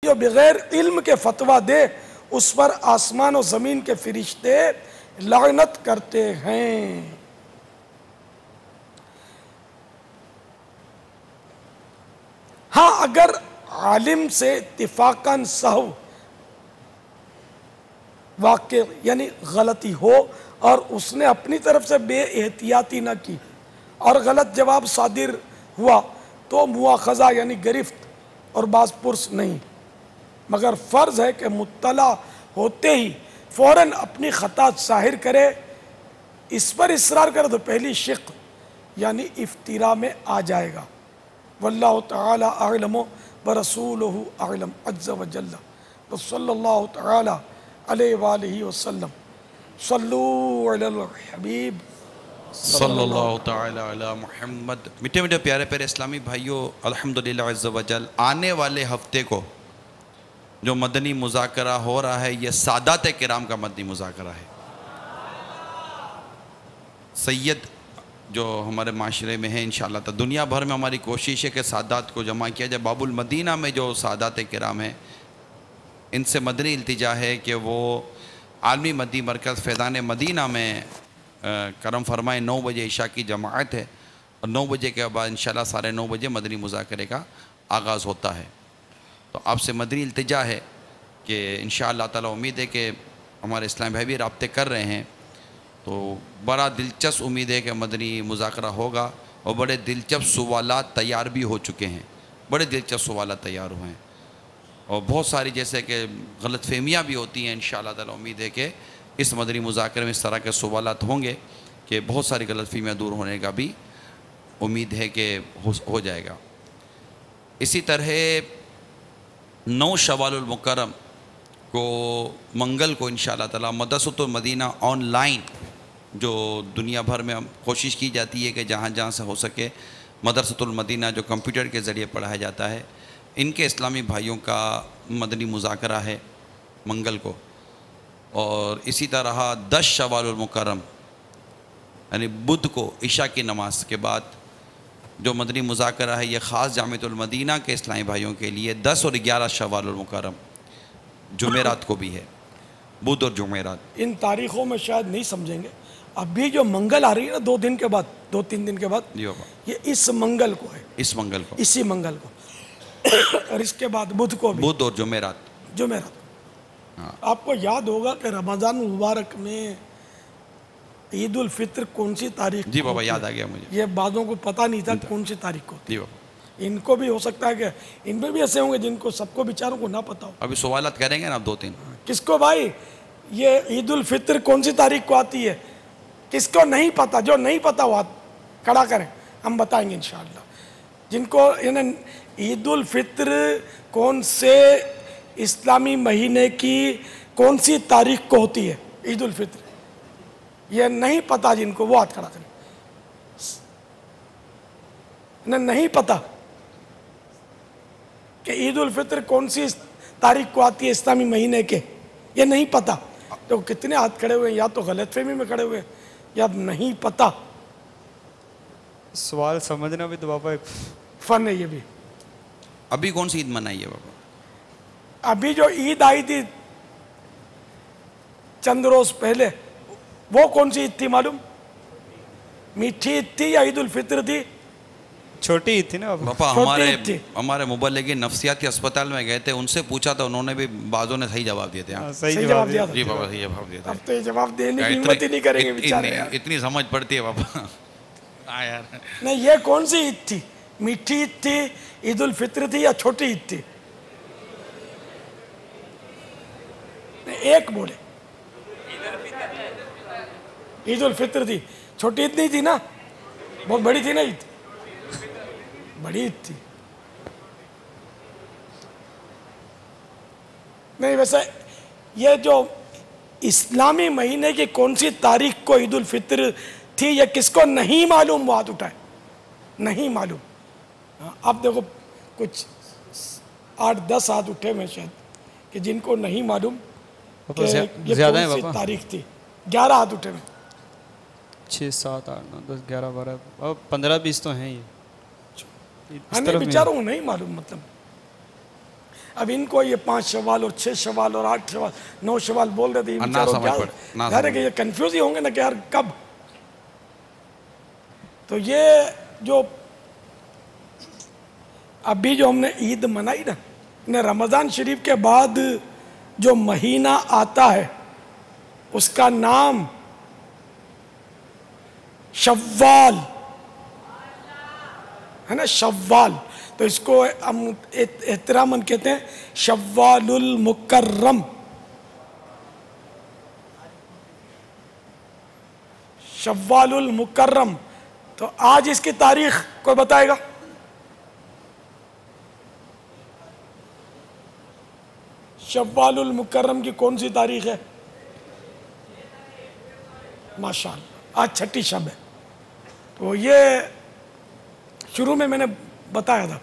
जो बगैर इल्म के फतवा दे उस पर आसमान और ज़मीन के फरिश्ते लानत करते हैं। हाँ, अगर आलिम से इत्तिफाकन सहव वाक़े यानी गलती हो और उसने अपनी तरफ से बेएहतियाती न की और गलत जवाब सादिर हुआ तो मुआखज़ा यानी गिरफ्त और बाज़ पुरस नहीं, मगर फ़र्ज़ है कि मुत्तला होते ही फ़ौरन अपनी ख़ता ज़ाहिर करे। इस पर इसरार करे तो पहली शिक यानी इफ्तिरा में आ जाएगा। वल्लाहु तआला अअलम व रसूलुहु अअलम अज़्ज़ व जल्ल व सल्लल्लाहु तआला अलैहि व आलिहि वसल्लम। सल्लू अलल हबीब सल्लल्लाहु तआला अला मुहम्मद। मीठे मीठे प्यारे प्यारे इस्लामी भाइयों, अल्हम्दुलिल्लाह अज़्ज़ व जल आने वाले हफ्ते को जो मदनी मुज़ाकरा हो रहा है ये सादात किराम का मदनी मुज़ाकरा है। सैयद जो हमारे माशरे में है इंशाअल्लाह तो दुनिया भर में हमारी कोशिश है कि सादात को जमा किया जाए। बाबुल मदीना में जो सादात किराम हैं इनसे मदनी इल्तिजा है कि वो आलमी मदी मरकज़ फैज़ान मदीना में करम फरमाए। 9 बजे इशा की जमाअत है और 9 बजे के बाद इंशाअल्लाह 9:30 बजे मदनी मुज़ाकरे का आगाज़ होता है। तो आपसे मदनी इल्तिजा है कि इंशाअल्लाह ताला उम्मीद है कि हमारे इस्लामी भाई भी राब्ते कर रहे हैं, तो बड़ा दिलचस्प उम्मीद है कि मदनी मुज़ाकरा होगा और बड़े दिलचस्प सवालात तैयार भी हो चुके हैं। बड़े दिलचस्प सवालात तैयार हुए हैं और बहुत सारी जैसे कि गलतफहमियाँ भी होती हैं। इंशाअल्लाह ताला उम्मीद है कि इस मदनी मुज़ाकरे में इस तरह के सवालात होंगे कि बहुत सारी गलतफहमियाँ दूर होने का भी उम्मीद है कि हो जाएगा। इसी तरह 9 शवालुल मुकर्रम को मंगल को इंशाअल्लाह ताला मदरसतुल मदीना ऑनलाइन जो दुनिया भर में कोशिश की जाती है कि जहाँ जहाँ से हो सके मदरसतुल मदीना जो कंप्यूटर के ज़रिए पढ़ाया जाता है, इनके इस्लामी भाइयों का मदनी मुज़ाकरा है मंगल को। और इसी तरह 10 शवालुल मुकर्रम यानी बुध को इशा की नमाज के बाद जो मदनी मुज़ाकरा है ये ख़ास जामिअतुल मदीना के इस्लामी भाइयों के लिए 10 और 11 शवालुल मुकर्रम जुमेरात को भी है, बुध और जुमेरात। इन तारीख़ों में शायद नहीं समझेंगे। अभी जो मंगल आ रही है ना 2 दिन के बाद, 2-3 दिन के बाद, ये इस मंगल को है, इस मंगल को, इसी मंगल को और इसके बाद बुध को भी, बुध और जुमेरात। हाँ। आपको याद होगा कि रमज़ान मुबारक में ईद उल फित्र कौन सी तारीख? जी बाबा, याद आ गया मुझे। ये बादों को पता नहीं था कौन सी तारीख को। जी बाबा, इनको भी हो सकता है कि इनमें भी ऐसे होंगे जिनको सबको बेचारों को ना पता हो। अभी सवालत करेंगे ना आप 2-3। किसको भाई ये ईद उल फित्र कौन सी तारीख को आती है? किसको नहीं पता? जो नहीं पता वो खड़ा करें, हम बताएंगे इंशाअल्लाह। जिनको ईद उल फित्र कौन से इस्लामी महीने की कौन सी तारीख को होती है ईद उल फित्र, ये नहीं पता जिनको, वो हाथ खड़ा करें। नहीं पता कि ईद उल फित्र कौन सी तारीख को आती है इस्लामी महीने के, ये नहीं पता। तो कितने हाथ खड़े हुए हैं, या तो गलतफहमी में खड़े हुए या नहीं पता। सवाल समझना भी तो बाबा एक फन है ये भी। अभी कौन सी ईद मनाई है बाबा? अभी जो ईद आई थी चंद रोज पहले, वो कौन सी ईद थी मालूम? मीठी ईद थी या ईद उल फित्र थी? छोटी ईद थी ना बाबा। हमारे मुबल्लिग नफ्सियाती अस्पताल में गए थे, उनसे पूछा था, उन्होंने भी बाजों ने सही जवाब दिए थे। सही जवाब दिया था। जी बाबा, सही जवाब दिया था। अब तो ये जवाब देने की हिम्मत ही नहीं करेंगे बेचारे यार। इतनी समझ पड़ती है बाबा। हाँ यार। नहीं, ये कौन सी ईद थी? मीठी ईद थी, ईद उल फित्र थी या छोटी ईद थी? एक बोले। ईद उल फित्र थी। छोटी ईद नहीं थी ना, बहुत बड़ी थी ना ईद, बड़ी ईद थी। नहीं, वैसे ये जो इस्लामी महीने की कौन सी तारीख को ईद उल फित्र थी, ये किसको नहीं मालूम वो हाथ उठाए। नहीं मालूम। अब देखो कुछ 8-10 हाथ उठे में शायद कि जिनको नहीं मालूम कि ये ज्यादा कौन है सी बाबा। तारीख थी। 11 हाथ उठे में। 6, 7, 8, 9, 10, 11, 12, 15, 20 तो हैं ये। हमें बेचारों को नहीं मालूम। मतलब अब इनको ये 5 शवाल और 6 शवाल और 8 शवाल 9 शवाल बोल रहे थे, ये ना बेचारों समझ पड़े, ना क्या समझ कि ये कंफ्यूज ही होंगे ना कि यार कब। तो ये जो अभी जो हमने ईद मनाई ना, ने रमज़ान शरीफ के बाद जो महीना आता है उसका नाम शव्वाल है ना, शव्वाल। तो इसको हम एहतरामन कहते हैं शव्वालुल मुकर्रम, शव्वालुल मुकर्रम। तो आज इसकी तारीख कोई बताएगा? शव्वालुल मुकर्रम की कौन सी तारीख है? माशाअल्लाह, आज छठी शब है। तो ये शुरू में मैंने बताया था।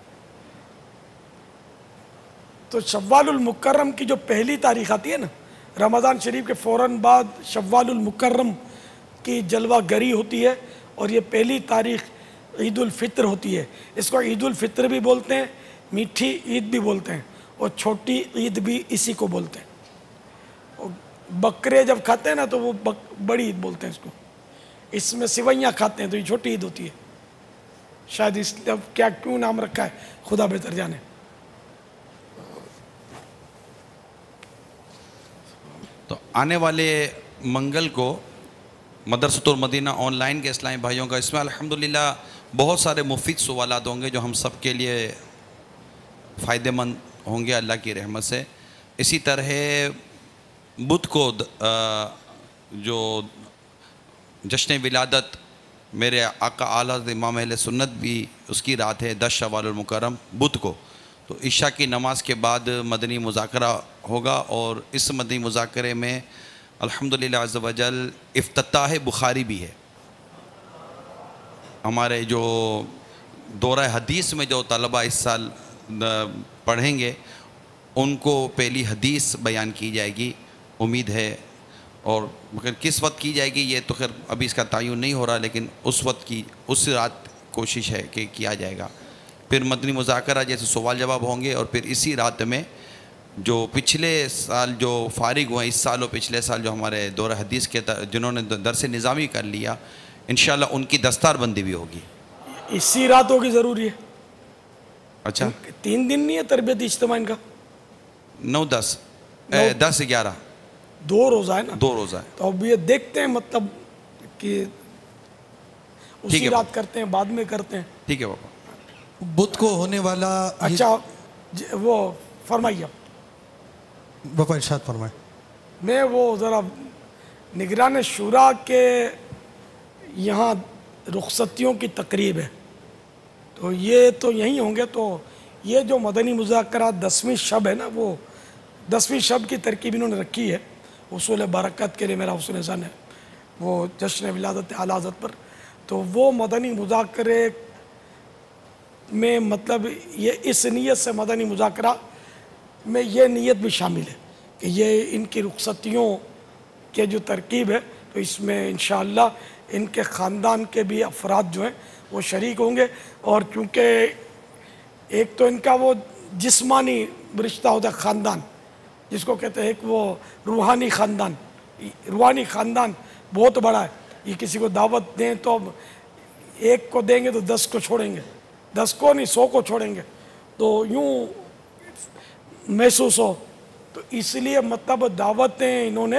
तो शव्वालुल मुकर्रम की जो पहली तारीख आती है ना, रमज़ान शरीफ के फ़ौरन बाद शव्वालुल मुकर्रम की जलवा गरी होती है, और ये पहली तारीख ईद उल फित्र होती है। इसको ईद उल फित्र भी बोलते हैं, मीठी ईद भी बोलते हैं, और छोटी ईद भी इसी को बोलते हैं। और बकरे जब खाते हैं ना तो वो बड़ी ईद बोलते हैं इसको। इसमें सिवैयाँ खाते हैं तो ये छोटी ईद होती है शायद, इसलिए अब क्या क्यों नाम रखा है खुदा बेहतर जाने। तो आने वाले मंगल को मदरसतुल मदीना ऑनलाइन के इस्लामी भाइयों का, इसमें अल्हम्दुलिल्लाह बहुत सारे मुफीद सवालात होंगे जो हम सब के लिए फ़ायदेमंद होंगे अल्लाह की रहमत से। इसी तरह बुध को जो जश्न विलादत मेरे आका आला इमाम अहले सुन्नत भी उसकी रात है 10 शव्वाल मुकर्रम बुध को। तो इशा की नमाज के बाद मदनी मुज़ाकरा होगा, और इस मदनी मुज़ाकरे में अल्हम्दुलिल्लाह अज़्ज़ व जल इफ्तिताह बुखारी भी है। हमारे जो दौरा हदीस में जो तलबा इस साल पढ़ेंगे उनको पहली हदीस बयान की जाएगी, उम्मीद है। और मगर किस वक्त की जाएगी ये तो खैर अभी इसका तयन नहीं हो रहा, लेकिन उस वक्त की उस रात कोशिश है कि किया जाएगा। फिर मदनी मुज़ाकरा जैसे सवाल जवाब होंगे, और फिर इसी रात में जो पिछले साल जो फारिग हुए इस साल और पिछले साल जो हमारे दौरा हदीस के जिन्होंने दरस निज़ामी कर लिया, इंशाल्लाह उनकी दस्तारबंदी भी होगी। इसी रात होगी, ज़रूरी है। अच्छा, 3 दिन नहीं है तरबियत इज्तिमा इनका? 9-10 10-11 2 रोज़ा है ना, 2 रोज़ा है। तो अब ये देखते हैं मतलब कि उसी है रात करते हैं, बाद में करते हैं। ठीक है बाबा। बुध को होने वाला अच्छा वो फरमाइए, बाबा इरशाद फरमाए। मैं वो ज़रा निगरान शुरा के यहाँ रुखसतियों की तकरीब है, तो ये तो यहीं होंगे। तो ये जो मदनी मुज़ाकरा 10वीं शब है ना, वो 10वीं शब की तरकीब इन्होंने रखी है उसूल बरकत के लिए। मेरा हुस्न ज़न है वो जश्न विलादत आला हज़रत पर। तो वो मदनी मुज़ाकरे में मतलब ये इस नीयत से मदनी मुज़ाकरा में ये नीयत भी शामिल है कि ये इनकी रुखसतियों के जो तरकीब है, तो इसमें इंशाअल्लाह इनके ख़ानदान के भी अफराद जो हैं वो शरीक होंगे। और चूँकि एक तो इनका वो जिस्मानी रिश्ता होता है ख़ानदान, जिसको कहते हैं एक वो रूहानी ख़ानदान। रूहानी ख़ानदान बहुत बड़ा है। ये किसी को दावत दें तो अब 1 को देंगे तो 10 को छोड़ेंगे, 10 को नहीं 100 को छोड़ेंगे, तो यूँ महसूस हो। तो इसलिए मतलब दावतें इन्होंने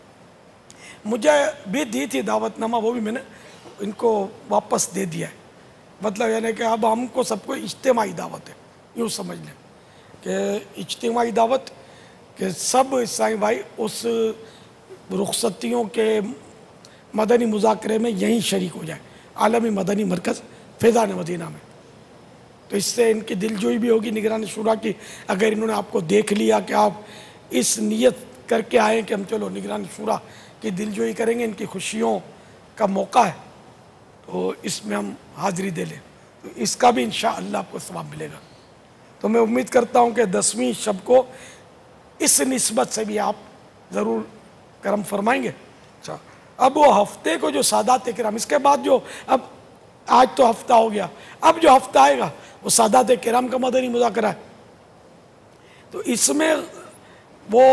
मुझे भी दी थी, दावतनामा, वो भी मैंने इनको वापस दे दिया है। मतलब यानी कि अब हमको सबको इज्तिमाई दावत है, यूँ समझ लें कि इज्तिमाई दावत कि सब ईसाई भाई उस रुखसतियों के मदनी मुज़ाकरे में यहीं शरीक हो जाए, आलमी मदनी मरकज़ फैज़ान मदीना में। तो इससे इनकी दिलजोई भी होगी निगरान शुरा की। अगर इन्होंने आपको देख लिया कि आप इस नियत करके आए कि हम चलो निगरान शुरा की दिलजोई करेंगे, इनकी खुशियों का मौका है, तो इसमें हम हाज़िरी दे लें, तो इसका भी इंशाअल्लाह आपको सवाब मिलेगा। तो मैं उम्मीद करता हूँ कि 10वीं शब को इस निस्बत से भी आप ज़रूर करम फरमाएंगे। अच्छा, अब वो हफ्ते को जो सादात किराम, इसके बाद जो अब आज तो हफ्ता हो गया, अब जो हफ्ता आएगा वो सादात किराम का मदनी मुज़ाकरा है। तो इसमें वो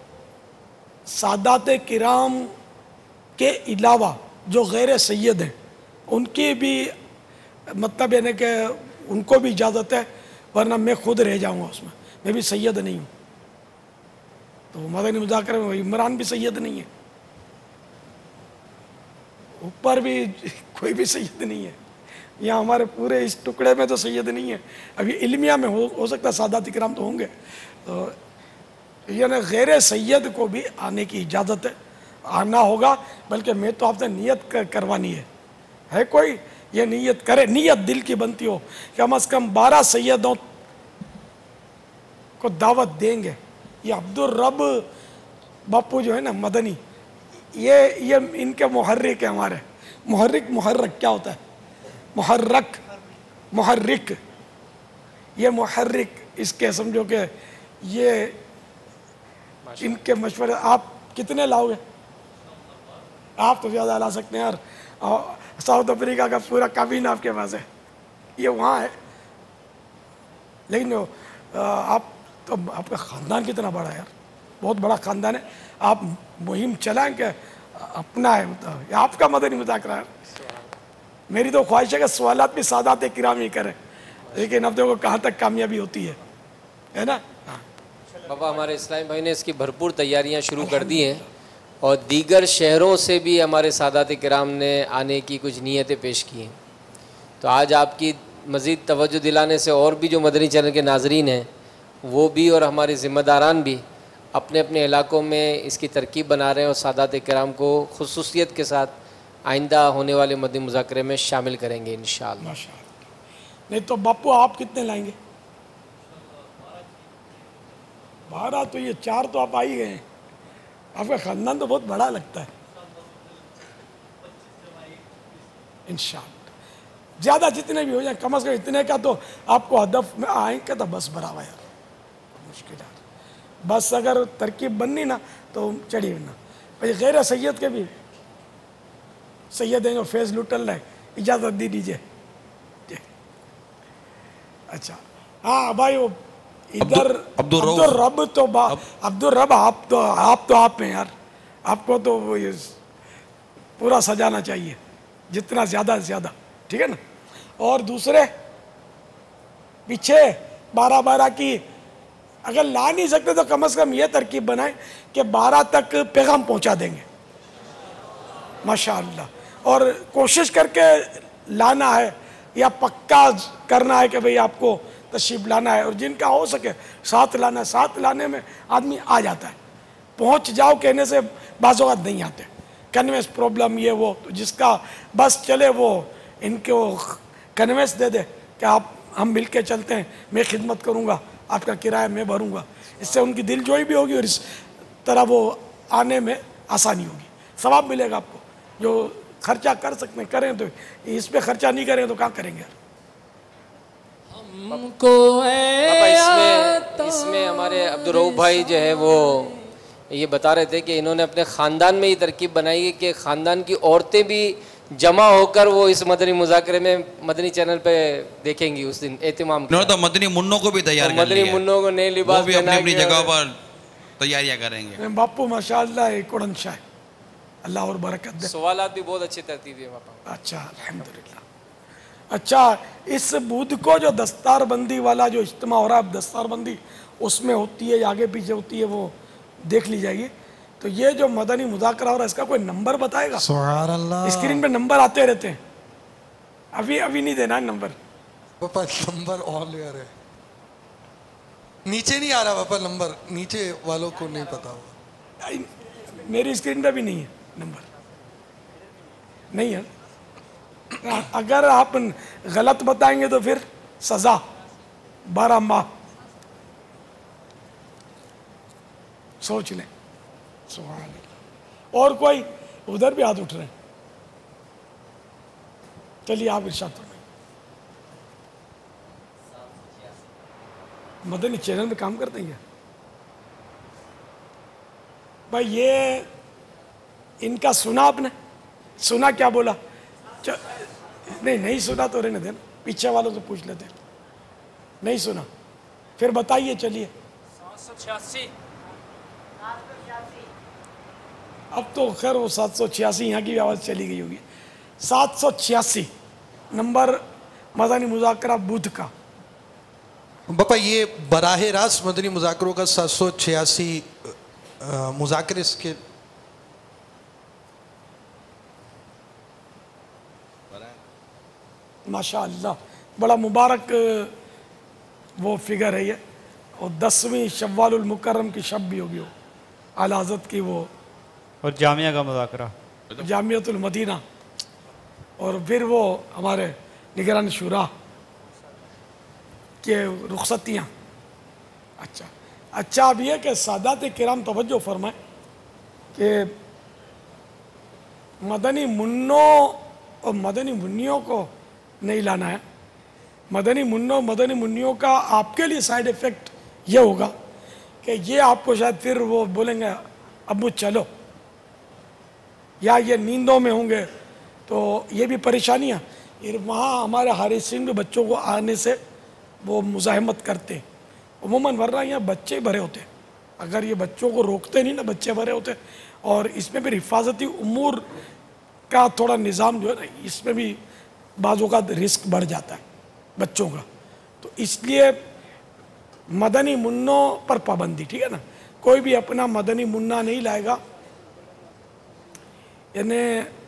सादात किराम के अलावा जो गैर सैयद हैं उनकी भी मतलब यानी कि उनको भी इजाज़त है, वरना मैं खुद रह जाऊंगा उसमें, मैं भी सैयद नहीं हूँ। तो मदनी मुज़ाकरे में इमरान भी सैयद नहीं है, ऊपर भी कोई भी सैयद नहीं है, यहाँ हमारे पूरे इस टुकड़े में तो सैयद नहीं है। अभी इल्मिया में हो सकता है सादात इकराम तो होंगे, तो यानी गैर सैयद को भी आने की इजाज़त है, आना होगा। बल्कि मैं तो आपसे नियत करवानी है कोई ये नियत करे, नियत दिल की बनती हो कि कम से कम 12 सैयदों को दावत देंगे। ये अब्दुल रब बापू जो है ना मदनी, ये इनके मुहर्रिक है हमारे। मुहर्रक क्या होता है? मुहर्रिक, ये मुहर्रिक इसके समझो कि ये इनके मशवरे। आप कितने लाओगे? आप तो ज़्यादा ला सकते हैं यार, साउथ अफ्रीका का पूरा काबीना आपके पास है, ये वहाँ है। लेकिन आप तो आपका ख़ानदान कितना बड़ा है यार, बहुत बड़ा ख़ानदान है। आप मुहिम चलाएं कि अपना है, मतलब आपका मदनी मुज़ाकरा है। मेरी तो ख्वाहिश है कि सवालात भी सादात किराम ही करें, लेकिन अब देखो कहाँ तक कामयाबी होती है ना। बाबा हमारे इस्लामी भाई ने इसकी भरपूर तैयारियां शुरू कर दी हैं और दीगर शहरों से भी हमारे सादात किराम ने आने की कुछ नीयतें पेश की हैं। तो आज आपकी मज़ीद तवज्जो दिलाने से और भी जो मदनी चैनल के नाजरीन हैं वो भी और हमारे ज़िम्मेदारान भी अपने अपने इलाकों में इसकी तरकीब बना रहे हैं और सादात किराम को खुसूसियत के साथ आइंदा होने वाले मदनी मुज़ाकरे में शामिल करेंगे इंशाअल्लाह। माशाअल्लाह। नहीं तो बापू आप कितने लाएंगे? 12 तो ये 4 तो आप आ ही गए हैं, आपका ख़ानदान तो बहुत बड़ा लगता है। इंशाअल्लाह ज़्यादा जितने भी हो जाए, कम से कम इतने का तो आपको हदफ में आएंगे तो बस बराबर यार, मुश्किल है बस। अगर तरकीब बननी ना तो चढ़ी ना। भाई गैर सैयद के भी सैयद हैं जो फेस लुटल रहे, इजाज़त दी दीजिए। अच्छा हाँ भाई, वो इधर अब्दुल रब तो अब्दुल रब आप तो आप हैं यार, आपको तो वो ये पूरा सजाना चाहिए जितना ज़्यादा से ज़्यादा, ठीक है ना। और दूसरे पीछे 12 की अगर ला नहीं सकते तो कम से कम ये तरकीब बनाएं कि 12 तक पैगाम पहुंचा देंगे माशाअल्लाह। और कोशिश करके लाना है या पक्का करना है कि भाई आपको तशरीफ लाना है, और जिनका हो सके साथ लाना है। साथ लाने में आदमी आ जाता है, पहुंच जाओ कहने से बाज़ औक़ात नहीं आते, कन्वेंस प्रॉब्लम ये वो। तो जिसका बस चले वो इनको कन्वेंस दे दे कि आप हम मिल के चलते हैं, मैं खिदमत करूँगा, आपका किराया मैं भरूँगा। इससे उनकी दिलजोई भी होगी और इस तरह वो आने में आसानी होगी, सवाब मिलेगा आपको। जो खर्चा कर सकते हैं करें, तो इस पे खर्चा नहीं करें तो कहाँ करेंगे यार। हमको इसमें हमारे अब्दुल रऊफ भाई जो है वो ये बता रहे थे कि इन्होंने अपने ख़ानदान में ये तरकीब बनाई है कि ख़ानदान की औरतें भी जमा होकर वो इस मदनी मुज़ाकरे में मदनी चैनल पे देखेंगी उस दिन एहतिमाम। तो मदनी मुन्नों को भी तैयार कर लिया है, मदनी मुन्नों को नए लिबास भी अपनी अपनी जगह पर तैयारियां करेंगे। बापू माशाअल्लाह एक शाह, अल्लाह और बरकत दे। सवालात भी बहुत अच्छी तरतीब है बापा। अच्छा अल्हम्दुलिल्लाह। अच्छा इस बुध को जो दस्तारबंदी वाला जो इज्तिमा हो रहा है, दस्तारबंदी उसमें होती है, आगे पीछे होती है, वो देख ली जाएगी। तो ये जो मदनी मुज़ाकरा हो रहा है इसका कोई नंबर बताएगा? सुभान अल्लाह। स्क्रीन पे नंबर आते रहते हैं, अभी नहीं देना है नंबर। पापा नंबर ऑन लेयर है, नीचे नहीं आ रहा पापा नंबर, नीचे वालों को नहीं पता होगा। मेरी स्क्रीन पे भी नहीं है नंबर, नहीं है। अगर आप गलत बताएंगे तो फिर सजा 12 माह। सोच लें। सुभान अल्लाह। और कोई उधर भी हाथ उठ रहे हैं, चलिए आप इरशाद फरमाइए। मदनी चैनल में काम करते हैं भाई? ये इनका सुना आपने? सुना क्या बोला? नहीं सुना तो रहने देना, पीछे वालों से पूछ लेते हैं। नहीं सुना फिर बताइए। चलिए अब तो खैर वो 786 यहाँ की भी आवाज़ चली गई होगी। 786 नंबर मदनी मुज़ाकरा बुध का। बापा ये बराह रास्त मदनी मुज़ाकरों का 786 मुज़ाकरे इसके माशाअल्लाह बड़ा मुबारक वो फिगर है ये। और 10वीं शव्वालुल मुकर्रम की शब भी होगी वो आला हज़रत की वो और जामिया का मुज़ाकरा जामियतुल मदीना। और फिर वो हमारे निगरान शुरा के रुखसतियाँ। अच्छा अब यह कि सादात किराम तवज्जो फरमाएं कि मदनी मुन्नों और मदनी मुन्नियों को नहीं लाना है। मदनी मुन्नों मदनी मुन्नियों का आपके लिए साइड इफ़ेक्ट ये होगा कि ये आपको शायद फिर वो बोलेंगे अब्बू चलो, या ये नींदों में होंगे तो ये भी परेशानियाँ। ये वहाँ हमारे हारिस सिंह भी बच्चों को आने से वो मुज़ाहमत करते हैं उमूमन, वरना यहाँ बच्चे भरे होते हैं। अगर ये बच्चों को रोकते नहीं ना, बच्चे भरे होते हैं। और इसमें भी हिफाजती उमूर का थोड़ा निज़ाम जो है ना, इसमें भी बाज़ों का रिस्क बढ़ जाता है बच्चों का। तो इसलिए मदनी मुन्नों पर पाबंदी, ठीक है ना। कोई भी अपना मदनी मुन्ना नहीं लाएगा, यानी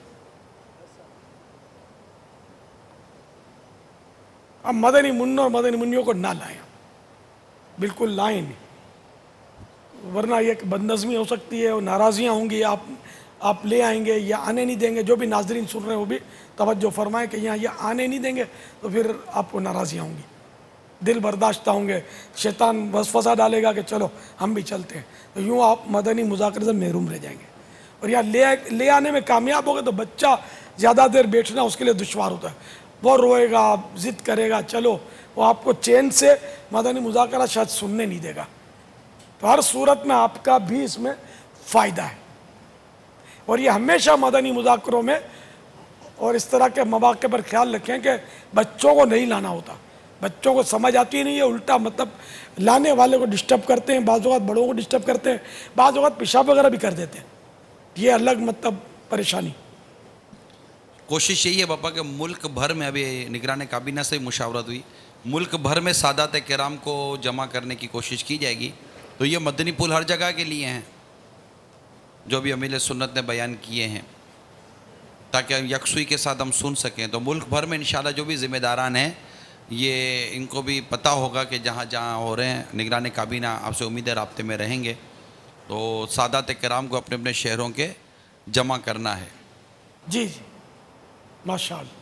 अब मदनी मुन्नों और मदनी मुन्नियों को ना लाएं, बिल्कुल लाएं नहीं, वरना ये बदनज़मी हो सकती है और नाराज़ियाँ होंगी। आप ले आएंगे या आने नहीं देंगे। जो भी नाजरीन सुन रहे हैं वो भी तवज्जो फरमाएं कि यहाँ ये आने नहीं देंगे तो फिर आपको नाराज़ियाँ होंगी, दिल बर्दाश्त होंगे, शैतान वसवसा डालेगा कि चलो हम भी चलते हैं। तो यूँ आप मदनी मुज़ाकरे से महरूम रह जाएंगे। और यहाँ ले आने में कामयाब हो गए तो बच्चा ज़्यादा देर बैठना उसके लिए दुश्वार होता है, वो रोएगा, ज़िद करेगा, चलो वो आपको चैन से मदनी मुज़ाकरा शायद सुनने नहीं देगा। तो हर सूरत में आपका भी इसमें फ़ायदा है। और ये हमेशा मदनी मुज़ाकरों में और इस तरह के मौक़े पर ख्याल रखें कि बच्चों को नहीं लाना होता। बच्चों को समझ आती नहीं है, उल्टा मतलब लाने वाले को डिस्टर्ब करते हैं, बाज़ औक़ात बड़ों को डिस्टर्ब करते हैं, बाज़ औक़ात पेशाब वगैरह भी कर देते हैं। ये अलग मतलब परेशानी। कोशिश यही है पापा कि मुल्क भर में, अभी निगरान काबीना से मुशावरत हुई, मुल्क भर में सादात किराम को जमा करने की कोशिश की जाएगी। तो ये मदनी पुल हर जगह के लिए हैं जो भी अमीर सुन्नत ने बयान किए हैं, ताकि यकसुई के साथ हम सुन सकें। तो मुल्क भर में इंशाल्लाह जो भी ज़िम्मेदारान हैं ये इनको भी पता होगा कि जहाँ जहाँ हो रहे हैं निगरान काबीना आपसे उम्मीद है राब्ते में रहेंगे। तो सादात किराम को अपने अपने शहरों के जमा करना है। जी जी माशाअल्लाह।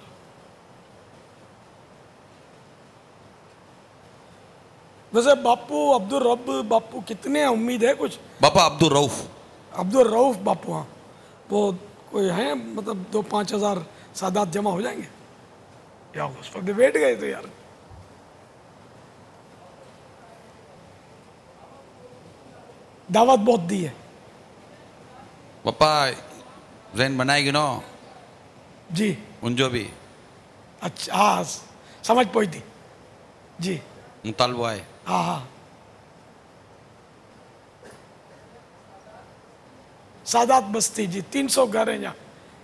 वैसे बापू अब्दुल रब बापू कितने उम्मीद है कुछ? बापा अब्दुल रऊफ बापू, हाँ वो कोई हैं मतलब 2-5 हज़ार सादात जमा हो जाएंगे या उस पर बैठ गए तो यार। दावत बहुत दी है पापा, जैन बनाएगी ना जी उन जो भी। अच्छा हाँ समझ पहुँची जी, मुतालबा है। हाँ सादात बस्ती जी 300 घर हैं यहाँ।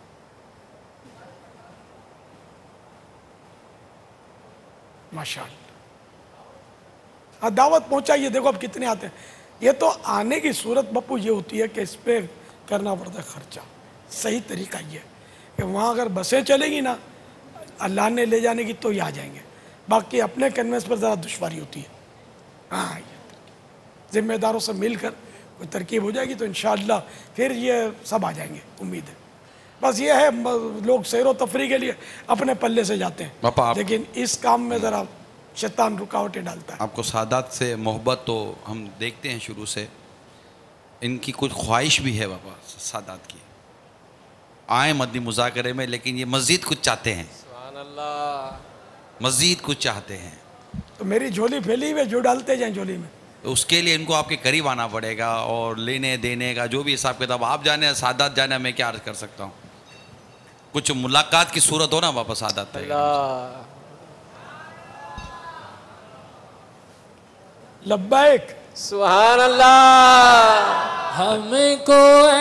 माशाअल्लाह, हाँ दावत पहुंचाइए। देखो अब कितने आते हैं। ये तो आने की सूरत बप्पू ये होती है कि इस पे करना पड़ता है खर्चा। सही तरीका ये कि वहाँ अगर बसें चलेगी ना अल्लाह ने ले जाने की तो ये आ जाएंगे, बाकी अपने कन्वेंस पर ज़रा दुश्वारी होती है। हाँ जिम्मेदारों से मिलकर कोई तरकीब हो जाएगी तो इंशाअल्लाह फिर ये सब आ जाएंगे, उम्मीद है। बस ये है लोग सैर व तफरी के लिए अपने पल्ले से जाते हैं, लेकिन इस काम में ज़रा शैतान रुकावटें डालता है। आपको सादात से मोहब्बत तो हम देखते हैं शुरू से, इनकी कुछ ख्वाहिश भी है बाबा सादात की, आए मदनी मुज़ाकरे में, लेकिन ये मज़ीद कुछ चाहते हैं, मज़ीद कुछ चाहते हैं। तो मेरी झोली फैली हुई, जो डालते जाएं झोली में। तो उसके लिए इनको आपके करीब आना पड़ेगा और लेने देने का जो भी हिसाब किताब आप जाने, सादात जाने, मैं क्या अर्ज कर सकता हूँ। कुछ मुलाकात की सूरत हो ना वापस सादात लब्बैक सुभान अल्लाह। हमको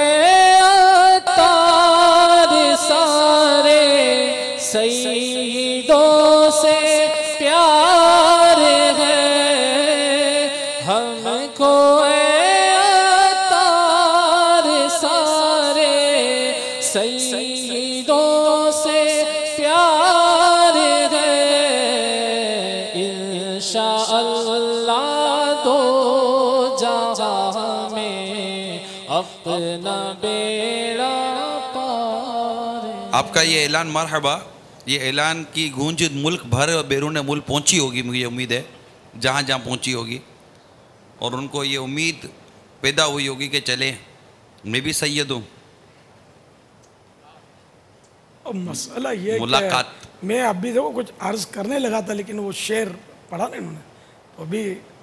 अतार सारे सईदों से प्यार है, हमको अतार सारे सईदों से प्यार है। इंशाअल्लाह दो जहां में अपना बेड़ा पार। आपका ये ऐलान मरहबा, ये ऐलान की गूंज मुल्क भर और बैरून मुल्क पहुंची होगी, मुझे उम्मीद है जहाँ जहाँ पहुंची होगी, और उनको ये उम्मीद पैदा हुई होगी कि चले मैं भी सैयद हूँ। अब मसला ये मुलाकात। मैं अभी देखो कुछ अर्ज करने लगा था, लेकिन वो शेर पढ़ा नहीं उन्होंने, तो अभी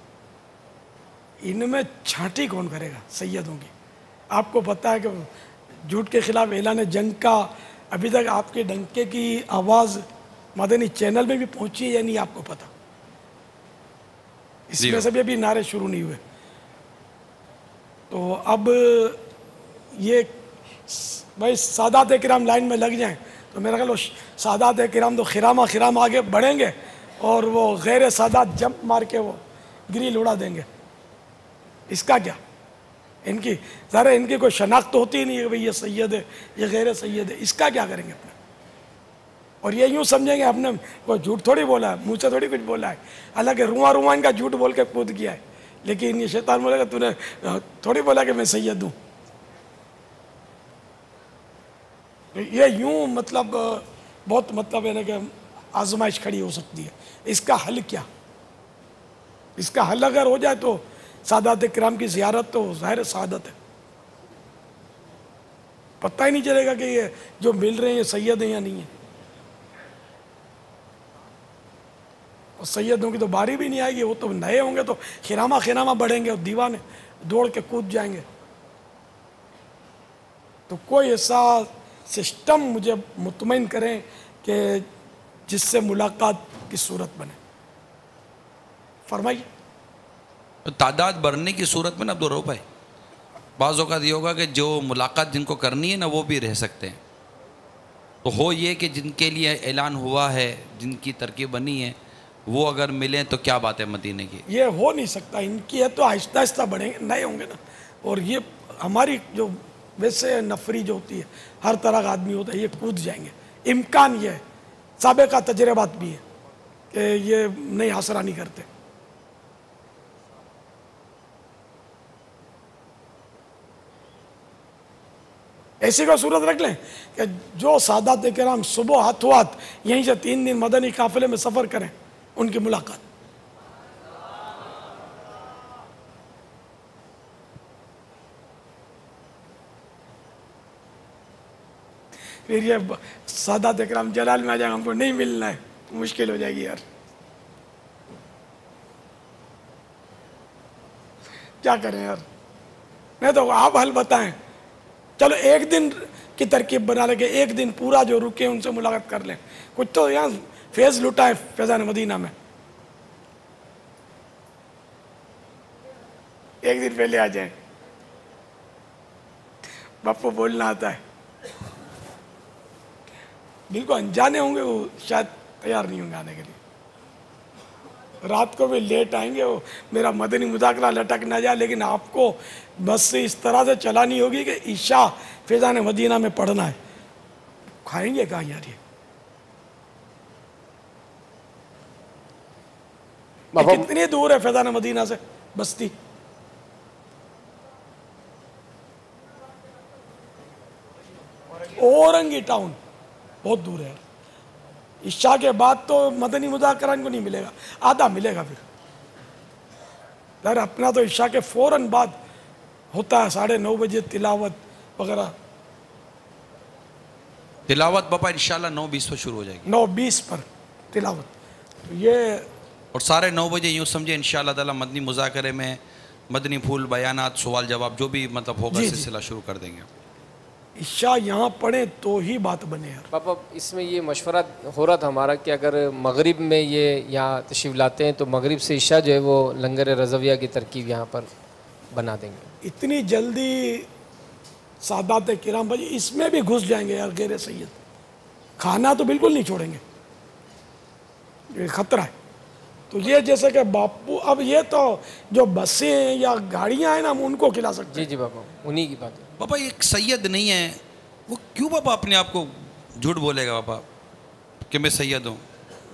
इनमें छांटी कौन करेगा सैयदों की। आपको पता है कि झूठ के खिलाफ ऐलान जंग का अभी तक आपके डंके की आवाज़ मदनी चैनल में भी पहुंची है या नहीं, आपको पता? इसमें से भी अभी नारे शुरू नहीं हुए। तो अब ये भाई सादात किराम लाइन में लग जाएं तो मेरा ख्याल सादात किराम तो खिरामा खिराम आगे बढ़ेंगे और वो गैर सादात जंप मार के वो ग्रिल उड़ा देंगे। इसका क्या? इनकी ज़रा इनकी कोई शनाख्त तो होती ही नहीं है भाई ये सैयद है ये गैर सैयद है, इसका क्या करेंगे अपने? और ये यूँ समझेंगे आपने कोई झूठ थोड़ी बोला है, मुँह से थोड़ी कुछ बोला है। हालांकि रुआ इनका झूठ बोल के कूद गया है, लेकिन ये शैतान बोलेगा तूने थोड़ी बोला कि मैं सैयद हूँ। ये यूँ मतलब बहुत मतलब है ना कि आजमाइश खड़ी हो सकती है। इसका हल क्या? इसका हल अगर हो जाए तो सादात किराम की ज़ियारत तो ज़ाहिर सादत है, पता ही नहीं चलेगा कि ये जो मिल रहे हैं ये सैयद हैं या नहीं है। और सैयदों की तो बारी भी नहीं आएगी, वो तो नए होंगे तो खिरामा खिरामा बढ़ेंगे और दीवाने दौड़ के कूद जाएंगे। तो कोई ऐसा सिस्टम मुझे मुतमईन करें कि जिससे मुलाकात की सूरत बने, फरमाइए। तो तादाद बढ़ने की सूरत में ना अब्दुल रऊफ भाई, बाज़ औक़ात ये होगा कि जो मुलाकात जिनको करनी है ना वो भी रह सकते हैं। तो हो ये कि जिनके लिए ऐलान हुआ है, जिनकी तरकीब बनी है, वो अगर मिलें तो क्या बात है मदीने की। ये हो नहीं सकता, इनकी है तो आहिस्ता आहिस्ता बढ़ेंगे, नए होंगे ना। और ये हमारी जो वैसे नफरी जो होती है, हर तरह का आदमी होता है, ये कूद जाएंगे। इम्कान ये है, साबिक़ा तजर्बात भी है कि ये नहीं आसरा नहीं करते। ऐसी को सूरत रख लें कि जो सादात किराम सुबह हाथों हाथ यहीं से 3 दिन मदनी काफिले में सफ़र करें, उनकी मुलाकात। फिर ये सादात किराम जलाल में आ जाएगा, हमको नहीं मिलना है, तो मुश्किल हो जाएगी यार। क्या करें यार? नहीं तो आप हल बताएं। चलो एक दिन की तरकीब बना लेके एक दिन पूरा जो रुके उनसे मुलाकात कर लें। कुछ तो यहाँ फैज़ लुटा है फैज़ान मदीना में। एक दिन पहले आ जाए, बापू बोलना आता है। बिल्कुल अनजाने होंगे, वो शायद तैयार नहीं होंगे आने के लिए। रात को भी लेट आएंगे, वो मेरा मदनी मुज़ाकरा लटक ना जाए। लेकिन आपको बस से इस तरह से चलानी होगी कि ईशा फैज़ान मदीना में पढ़ना है। खाएंगे कहाँ यार? ये कितनी दूर है फैज़ान मदीना से बस्ती? औरंगी टाउन बहुत दूर है। ईशा के बाद तो मदनी मुज़ाकरा को नहीं मिलेगा, आधा मिलेगा। फिर यार अपना तो ईशा के फ़ौरन बाद होता है 9:30 बजे तिलावत वगैरह। तिलावत बापा इंशाल्लाह 9:20 पर शुरू हो जाएगी। 9:20 पर तिलावत। तो ये और 9:30 बजे यूँ समझे इंशाल्लाह ताला मदनी मुज़ाकरे में मदनी फूल बयानात सवाल जवाब जो भी मतलब होगा सिलसिला शुरू कर देंगे। इशा यहाँ पढ़े तो ही बात बने यार। पापा इसमें ये मशवरा हो रहा था हमारा कि अगर मगरिब में ये यहाँ तशरीफ़ लाते हैं तो मगरिब से इशा जो है वो लंगर रज़विया की तरकीब यहाँ पर बना देंगे। इतनी जल्दी सादात किराम भाई इसमें भी घुस जाएंगे यार गैर सैयद, खाना तो बिल्कुल नहीं छोड़ेंगे, ये खतरा है। तो ये जैसे कि बापू, अब ये तो जो बसें या गाड़ियाँ हैं ना हम उनको खिला सकते हैं। जी जी पापा, उन्हीं की बात है। पापा एक सैयद नहीं है वो क्यों पापा अपने आप को झूठ बोलेगा पापा कि मैं सैयद हूँ?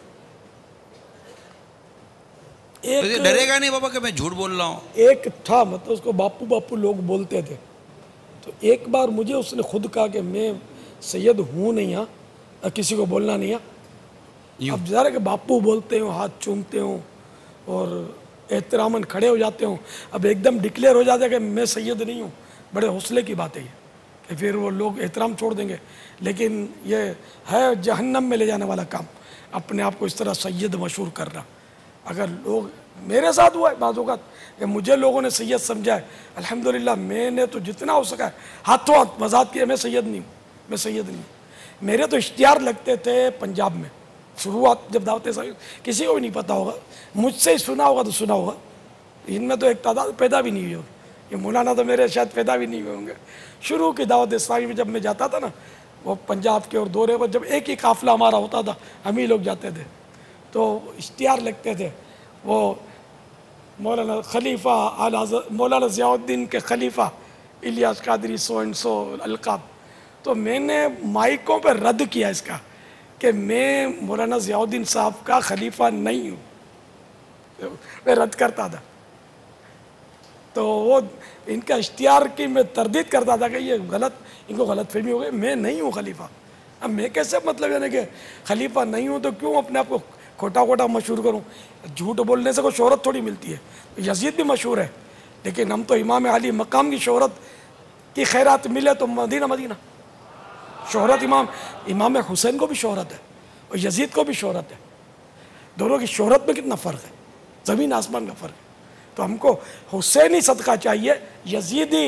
एक डरेगा नहीं पापा कि मैं झूठ बोल रहा हूँ? एक था मतलब उसको बापू बापू लोग बोलते थे, तो एक बार मुझे उसने खुद कहा कि मैं सैयद हूँ नहीं, यहाँ किसी को बोलना नहीं है। अब ज़रा कि बापू बोलते हो, हाथ चूमते हो और एहतरामन खड़े हो जाते हो, अब एकदम डिक्लेयर हो जाता है कि मैं सैयद नहीं हूँ, बड़े हौसले की बात है ये कि फिर वो लोग एहतराम छोड़ देंगे। लेकिन ये है जहन्नम में ले जाने वाला काम, अपने आप को इस तरह सैयद मशहूर करना। अगर लोग, मेरे साथ हुआ है बाज़ औक़ात कि मुझे लोगों ने सैयद समझा है, अल्हम्दुलिल्लाह मैंने तो जितना हो सका है हाथों हाथ वजाहत किया मैं सैयद नहीं हूँ, मैं सैयद नहीं हूँ। मेरे तो इश्तिहार लगते थे पंजाब में, शुरुआत जब दावत इस्लामी, किसी को भी नहीं पता होगा, मुझसे ही सुना होगा तो सुना होगा, इनमें तो एक तादाद पैदा भी नहीं हुई होगी, ये मौलाना तो मेरे शायद पैदा भी नहीं हुए होंगे। शुरू की दावत इस्लामी में जब मैं जाता था ना वो पंजाब के और दौरे पर, जब एक ही काफ़िला हमारा होता था, हम ही लोग जाते थे, तो इश्तिहार लगते थे वो मौलाना खलीफा आला मौलाना ज़ियाउद्दीन के खलीफा Ilyas Qadri so and so अलकाब। तो मैंने माइकों पर रद्द किया इसका कि मैं मौलाना ज़ियाउद्दीन साहब का खलीफा नहीं हूँ, मैं रद्द करता था। तो वो इनका इश्तिहार की मैं तरदीद करता था कि ये गलत, इनको गलत फहमी हो गई, मैं नहीं हूँ खलीफा। अब मैं कैसे मतलब यानी कि खलीफा नहीं हूँ तो क्यों अपने आप को खोटा खोटा मशहूर करूँ? झूठ बोलने से कोई शोहरत थोड़ी मिलती है। यजीद भी मशहूर है, लेकिन हम तो इमाम अली मकाम की शोहरत की खैरात मिले तो मदीना मदीना शोहरत, इमाम हुसैन को भी शोहरत है और यजीद को भी शोहरत है। दोनों की शोहरत में कितना फ़र्क है, ज़मीन आसमान का फ़र्क है। तो हमको हुसैनी सदका चाहिए, यजीदी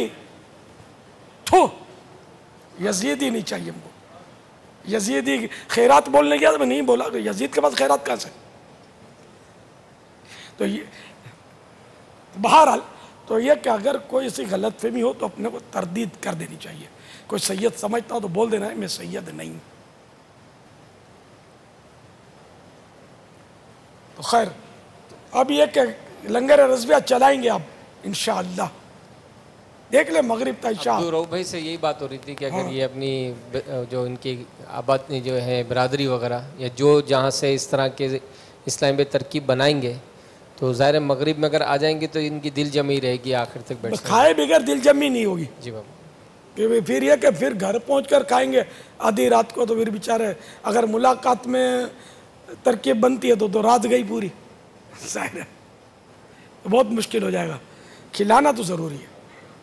यजीदी नहीं चाहिए हमको। यजीदी खैरात बोलने गया तो मैं नहीं बोला, यजीद के पास खैरात कहाँ से? तो ये बहरहाल तो ये कि अगर कोई ऐसी गलत फहमी हो तो अपने को तरदीद कर देनी चाहिए। कोई सैयद समझता हो तो बोल देना है मैं सैयद नहीं हूँ। तो खैर अब ये कि लंगर रज़विया चलाएंगे अब इंशाअल्लाह, देख ले मगरिब तक इशा। अब्दुल भाई से यही बात हो रही थी कि अगर ये अपनी जो इनकी आबाद जो है बरादरी वगैरह या जो जहाँ से इस तरह के इस्लाम में तरकीब बनाएंगे तो ज़ाहिर मगरिब में अगर आ जाएंगे तो इनकी दिल जमी रहेगी आखिर तक बैठ। खाए बगैर दिल जमी नहीं होगी जी बाबा। कि फिर ये कि फिर घर पहुंचकर खाएंगे आधी रात को, तो फिर बेचारे अगर मुलाकात में तरकीब बनती है तो रात गई पूरी, जाहिर है तो बहुत मुश्किल हो जाएगा। खिलाना तो ज़रूरी है,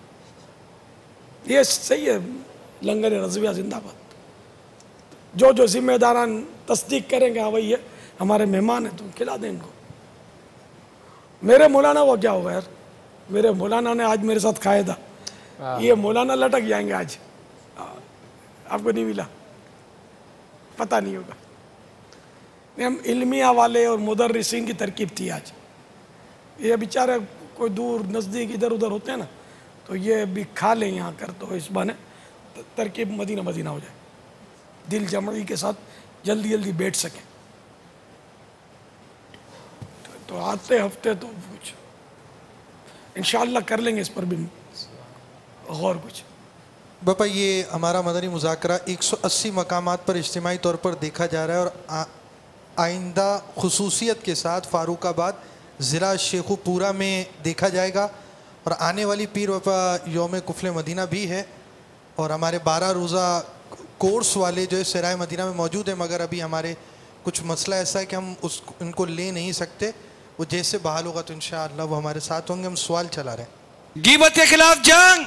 ये सही है। लंगर रज़विया जिंदाबाद। जो जो जिम्मेदारान तस्दीक करेंगे हाँ वही है हमारे मेहमान हैं, तो खिला दें इनको। मेरे मौलाना को क्या होगा यार, मेरे मौलाना ने आज मेरे साथ खाया था, ये मौलाना लटक जाएंगे आज। आपको नहीं मिला, पता नहीं होगा। हम इल्मिया वाले और मुदर्रिसीन की तरकीब थी आज। ये बेचारे कोई दूर नज़दीक इधर उधर होते हैं ना, तो ये भी खा लें यहाँ कर, तो इस बहाने तरकीब मदीना मदीना हो जाए, दिल जमई के साथ जल्दी जल्दी बैठ सकें। तो आते हफ्ते तो कुछ इंशाअल्लाह कर लेंगे इस पर भी और कुछ। बापा ये हमारा मदनी मुज़ाकरा 180 मकामात पर इज्तिमाई तौर पर देखा जा रहा है और आइंदा खुसूसियत के साथ फ़ारुखाबाद ज़िला शेखुपुरा में देखा जाएगा। और आने वाली पीर बापा यौम कुफल मदीना भी है और हमारे 12 रोज़ा कोर्स वाले जो है सराय मदीना में मौजूद है, मगर अभी हमारे कुछ मसला ऐसा है कि हम उनको ले नहीं सकते। वो जैसे बहाल होगा तो इंशाअल्लाह वो हमारे साथ होंगे। हम सवाल चला रहे हैं। गीबत के खिलाफ जंग,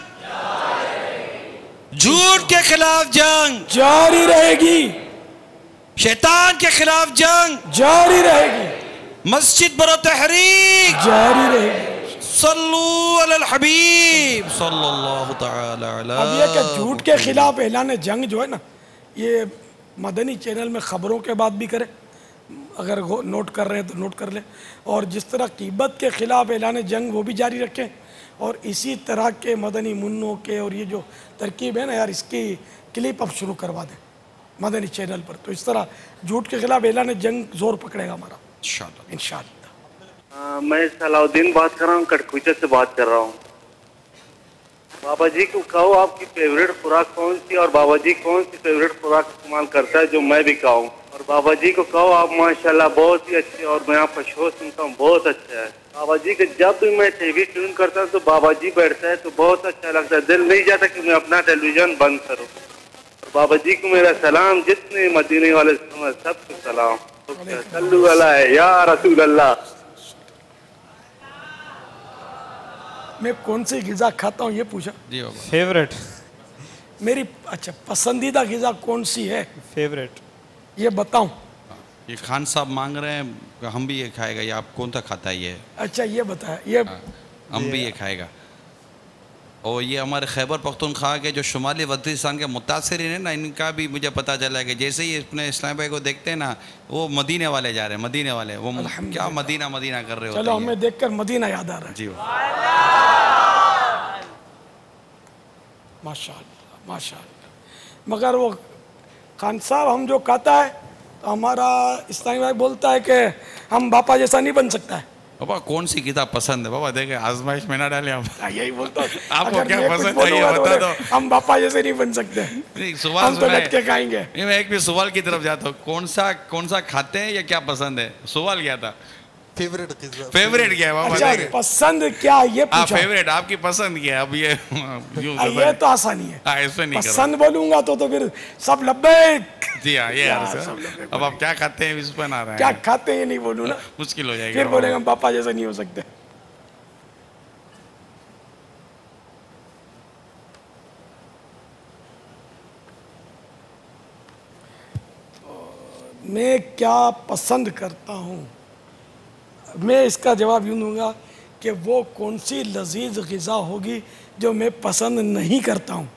झूठ के खिलाफ जंग जारी रहेगी, शैतान के खिलाफ जंग जारी रहेगी, मस्जिद बरो तहरीक जारी रहेगी, सल्लू अलल हबीब सल्लल्लाहु तआला अलैहि। अब ये कि झूठ के खिलाफ ऐलान जंग जो है ना, ये मदनी चैनल में ख़बरों के बाद भी करें, अगर नोट कर रहे हैं तो नोट कर लें, और जिस तरह कीबत के ख़िलाफ़ ऐलान जंग वो भी जारी रखें, और इसी तरह के मदनी मुन्नों के और ये जो तरकीब है ना यार, इसकी क्लिप अब शुरू करवा दें मदनी चैनल पर, तो इस तरह झूठ के खिलाफ ऐलान जंग जोर पकड़ेगा हमारा इंशाअल्लाह। मैं सलाउद्दीन बात कर रहा हूँ, कटकुचा से बात कर रहा हूँ। बाबा जी को कहो आपकी फेवरेट खुराक कौन सी, और बाबा जी कौन सी फेवरेट खुराक इस्तेमाल करता है जो मैं भी खाऊं। और बाबा जी को कहो आप माशाल्लाह बहुत ही अच्छे, और मैं आपका शो सुनता हूँ बहुत अच्छा है। बाबा जी का जब भी मैं टीवी ट्यून करता हूँ तो बाबा जी बैठता है तो बहुत अच्छा लगता है, दिल नहीं जाता कि मैं अपना टेलीविजन बंद करूँ। और बाबा जी को मेरा सलाम, जितने मदीने वाले सबको सलाम। सल्लल्लाहु अलैहि या रसूल अल्लाह। मैं कौन सी ग़िज़ा खाता हूँ ये पूछा? जी बाबा। फेवरेट। मेरी अच्छा पसंदीदा ग़िज़ा कौन सी है फेवरेट ये बताऊं? ये खान साहब मांग रहे हैं कि हम भी ये खाएगा, या आप कौन सा खाता है ये? अच्छा ये बताया ये हम भी ये खाएगा। और ये हमारे खैबर पख्तूनख्वा के जो शुमाली वजीरिस्तान के मुतासिरीन है ना, इनका भी मुझे पता चला है कि जैसे ही अपने इस्लाम भाई को देखते हैं ना, वो मदीने वाले जा रहे हैं, मदीने वाले, वो क्या मदीना मदीना कर रहे होते हैं। चलो हमें देखकर मदीना याद आ रहा है। जी माशाअल्लाह माशाअल्लाह। मगर वो खान साहब हम जो खाता है तो हमारा इस्लामी भाई बोलता है कि हम बापा जैसा नहीं बन सकता है। बाबा कौन सी किताब पसंद है? बाबा देखे आजमाइश में ना डाले आप। यही बोलता हूँ। आपको अगर क्या मैं कुछ पसंद है बोलूंगा ये तो बता बोले, दो। हम बापा जैसे नहीं बन सकते, नहीं, सवाल हम तो सुना है। लट के खाएंगे। नहीं, मैं एक भी सवाल की तरफ जाता हूँ, कौन सा खाते हैं या क्या पसंद है? सवाल क्या था? फेवरेट फेवरेट क्या है बाबा? अच्छा पसंद क्या ये हाँ पूछा? फेवरेट आपकी पसंद क्या है? अब ये ये तो आसानी है। इसमें नहीं पसंद बोलूंगा तो फिर सब लब्बैक। जी हाँ ये अब आप क्या खाते हैं इस पर ना रहे क्या खाते हैं ये नहीं बोलूँ ना, मुश्किल हो जाएगी। फिर बोलेंगे हम पापा जैसे नहीं हो सकते। मैं क्या पसंद करता हूँ, मैं इसका जवाब यूँ दूंगा कि वो कौन सी लजीज ग़िज़ा होगी जो मैं पसंद नहीं करता हूँ।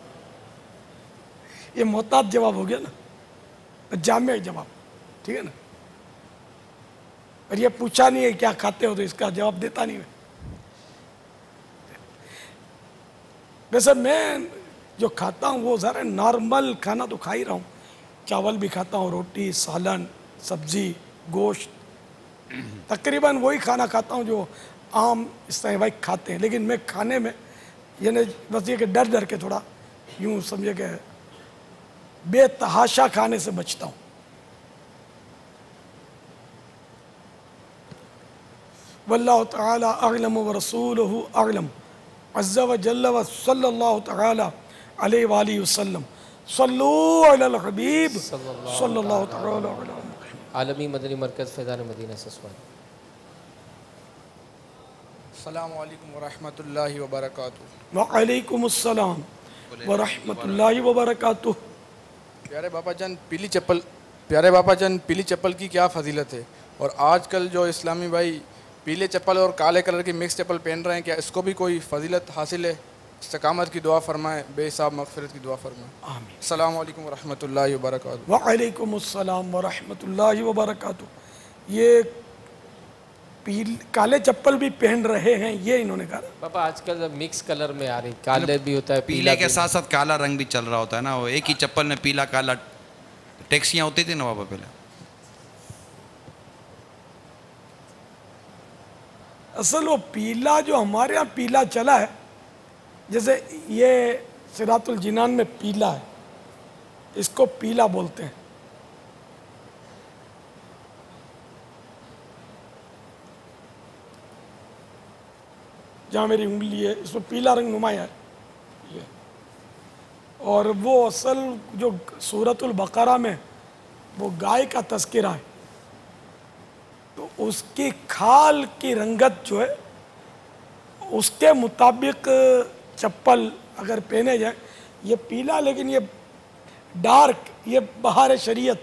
ये मोहतात जवाब हो गया ना, जामे जवाब, ठीक है ना। और ये पूछा नहीं है क्या खाते हो तो इसका जवाब देता नहीं मैं। वैसे मैं जो खाता हूँ वो ज़रा नॉर्मल खाना तो खा ही रहा हूँ, चावल भी खाता हूँ, रोटी, सालन, सब्जी, गोश्त, तकरीबन वही खाना खाता हूँ जो आम इस्लामी भाई खाते हैं। लेकिन मैं खाने में यानी बस ये कि डर डर के थोड़ा यूँ समझे कि बेतहाशा खाने से बचता हूँ। वल्लाहु तआला अअलम व रसूलुहु अअलम अज़्ज़ा व जल्ल व सल्लल्लाहु तआला अलैहि व आलिहि वसल्लम। सल्लू अलल हबीब सल्लल्लाहु तआला अलैहि वसल्लम। आलमी मदनी मरकज़ फैज़ान मदीना से सवाल। अस्सलामु अलैकुम व रहमतुल्लाहि व बरकातुहू। व अलैकुमुस्सलाम व रहमतुल्लाहि व बरकातुहू। प्यारे बाबा जान पीली चप्पल की क्या फजीलत है? और आजकल जो इस्लामी भाई पीले चप्पल और काले कलर की मिक्स चप्पल पहन रहे हैं, क्या इसको भी कोई फजीलत हासिल है? इस्तकामत की दुआ फरमाएं, बेहिसाब मग़फ़िरत की दुआ फरमाएं। आमीन। अस्सलामु अलैकुम व रहमतुल्लाहि व बरकातुहू। व अलैकुमुस्सलाम व रहमतुल्लाहि व बरकातुहू। ये काले चप्पल भी पहन रहे हैं ये इन्होंने कहा। पापा आजकल मिक्स कलर में आ रही, काले भी होता है, पीले के साथ साथ काला रंग भी चल रहा होता है ना, वो एक ही चप्पल में पीला काला। टैक्सियाँ होती थी ना बाबा पहले। असल वो पीला जो हमारे यहाँ पीला चला है, जैसे ये सिरातुल जिनान में पीला है, इसको पीला बोलते हैं। जहाँ मेरी उंगली है इसमें पीला रंग नुमाया है ये। और वो असल जो सूरतुल बकरा में वो गाय का तज़किरा है, तो उसकी खाल की रंगत जो है उसके मुताबिक चप्पल अगर पहने जाए, ये पीला लेकिन ये डार्क, ये बहार शरीयत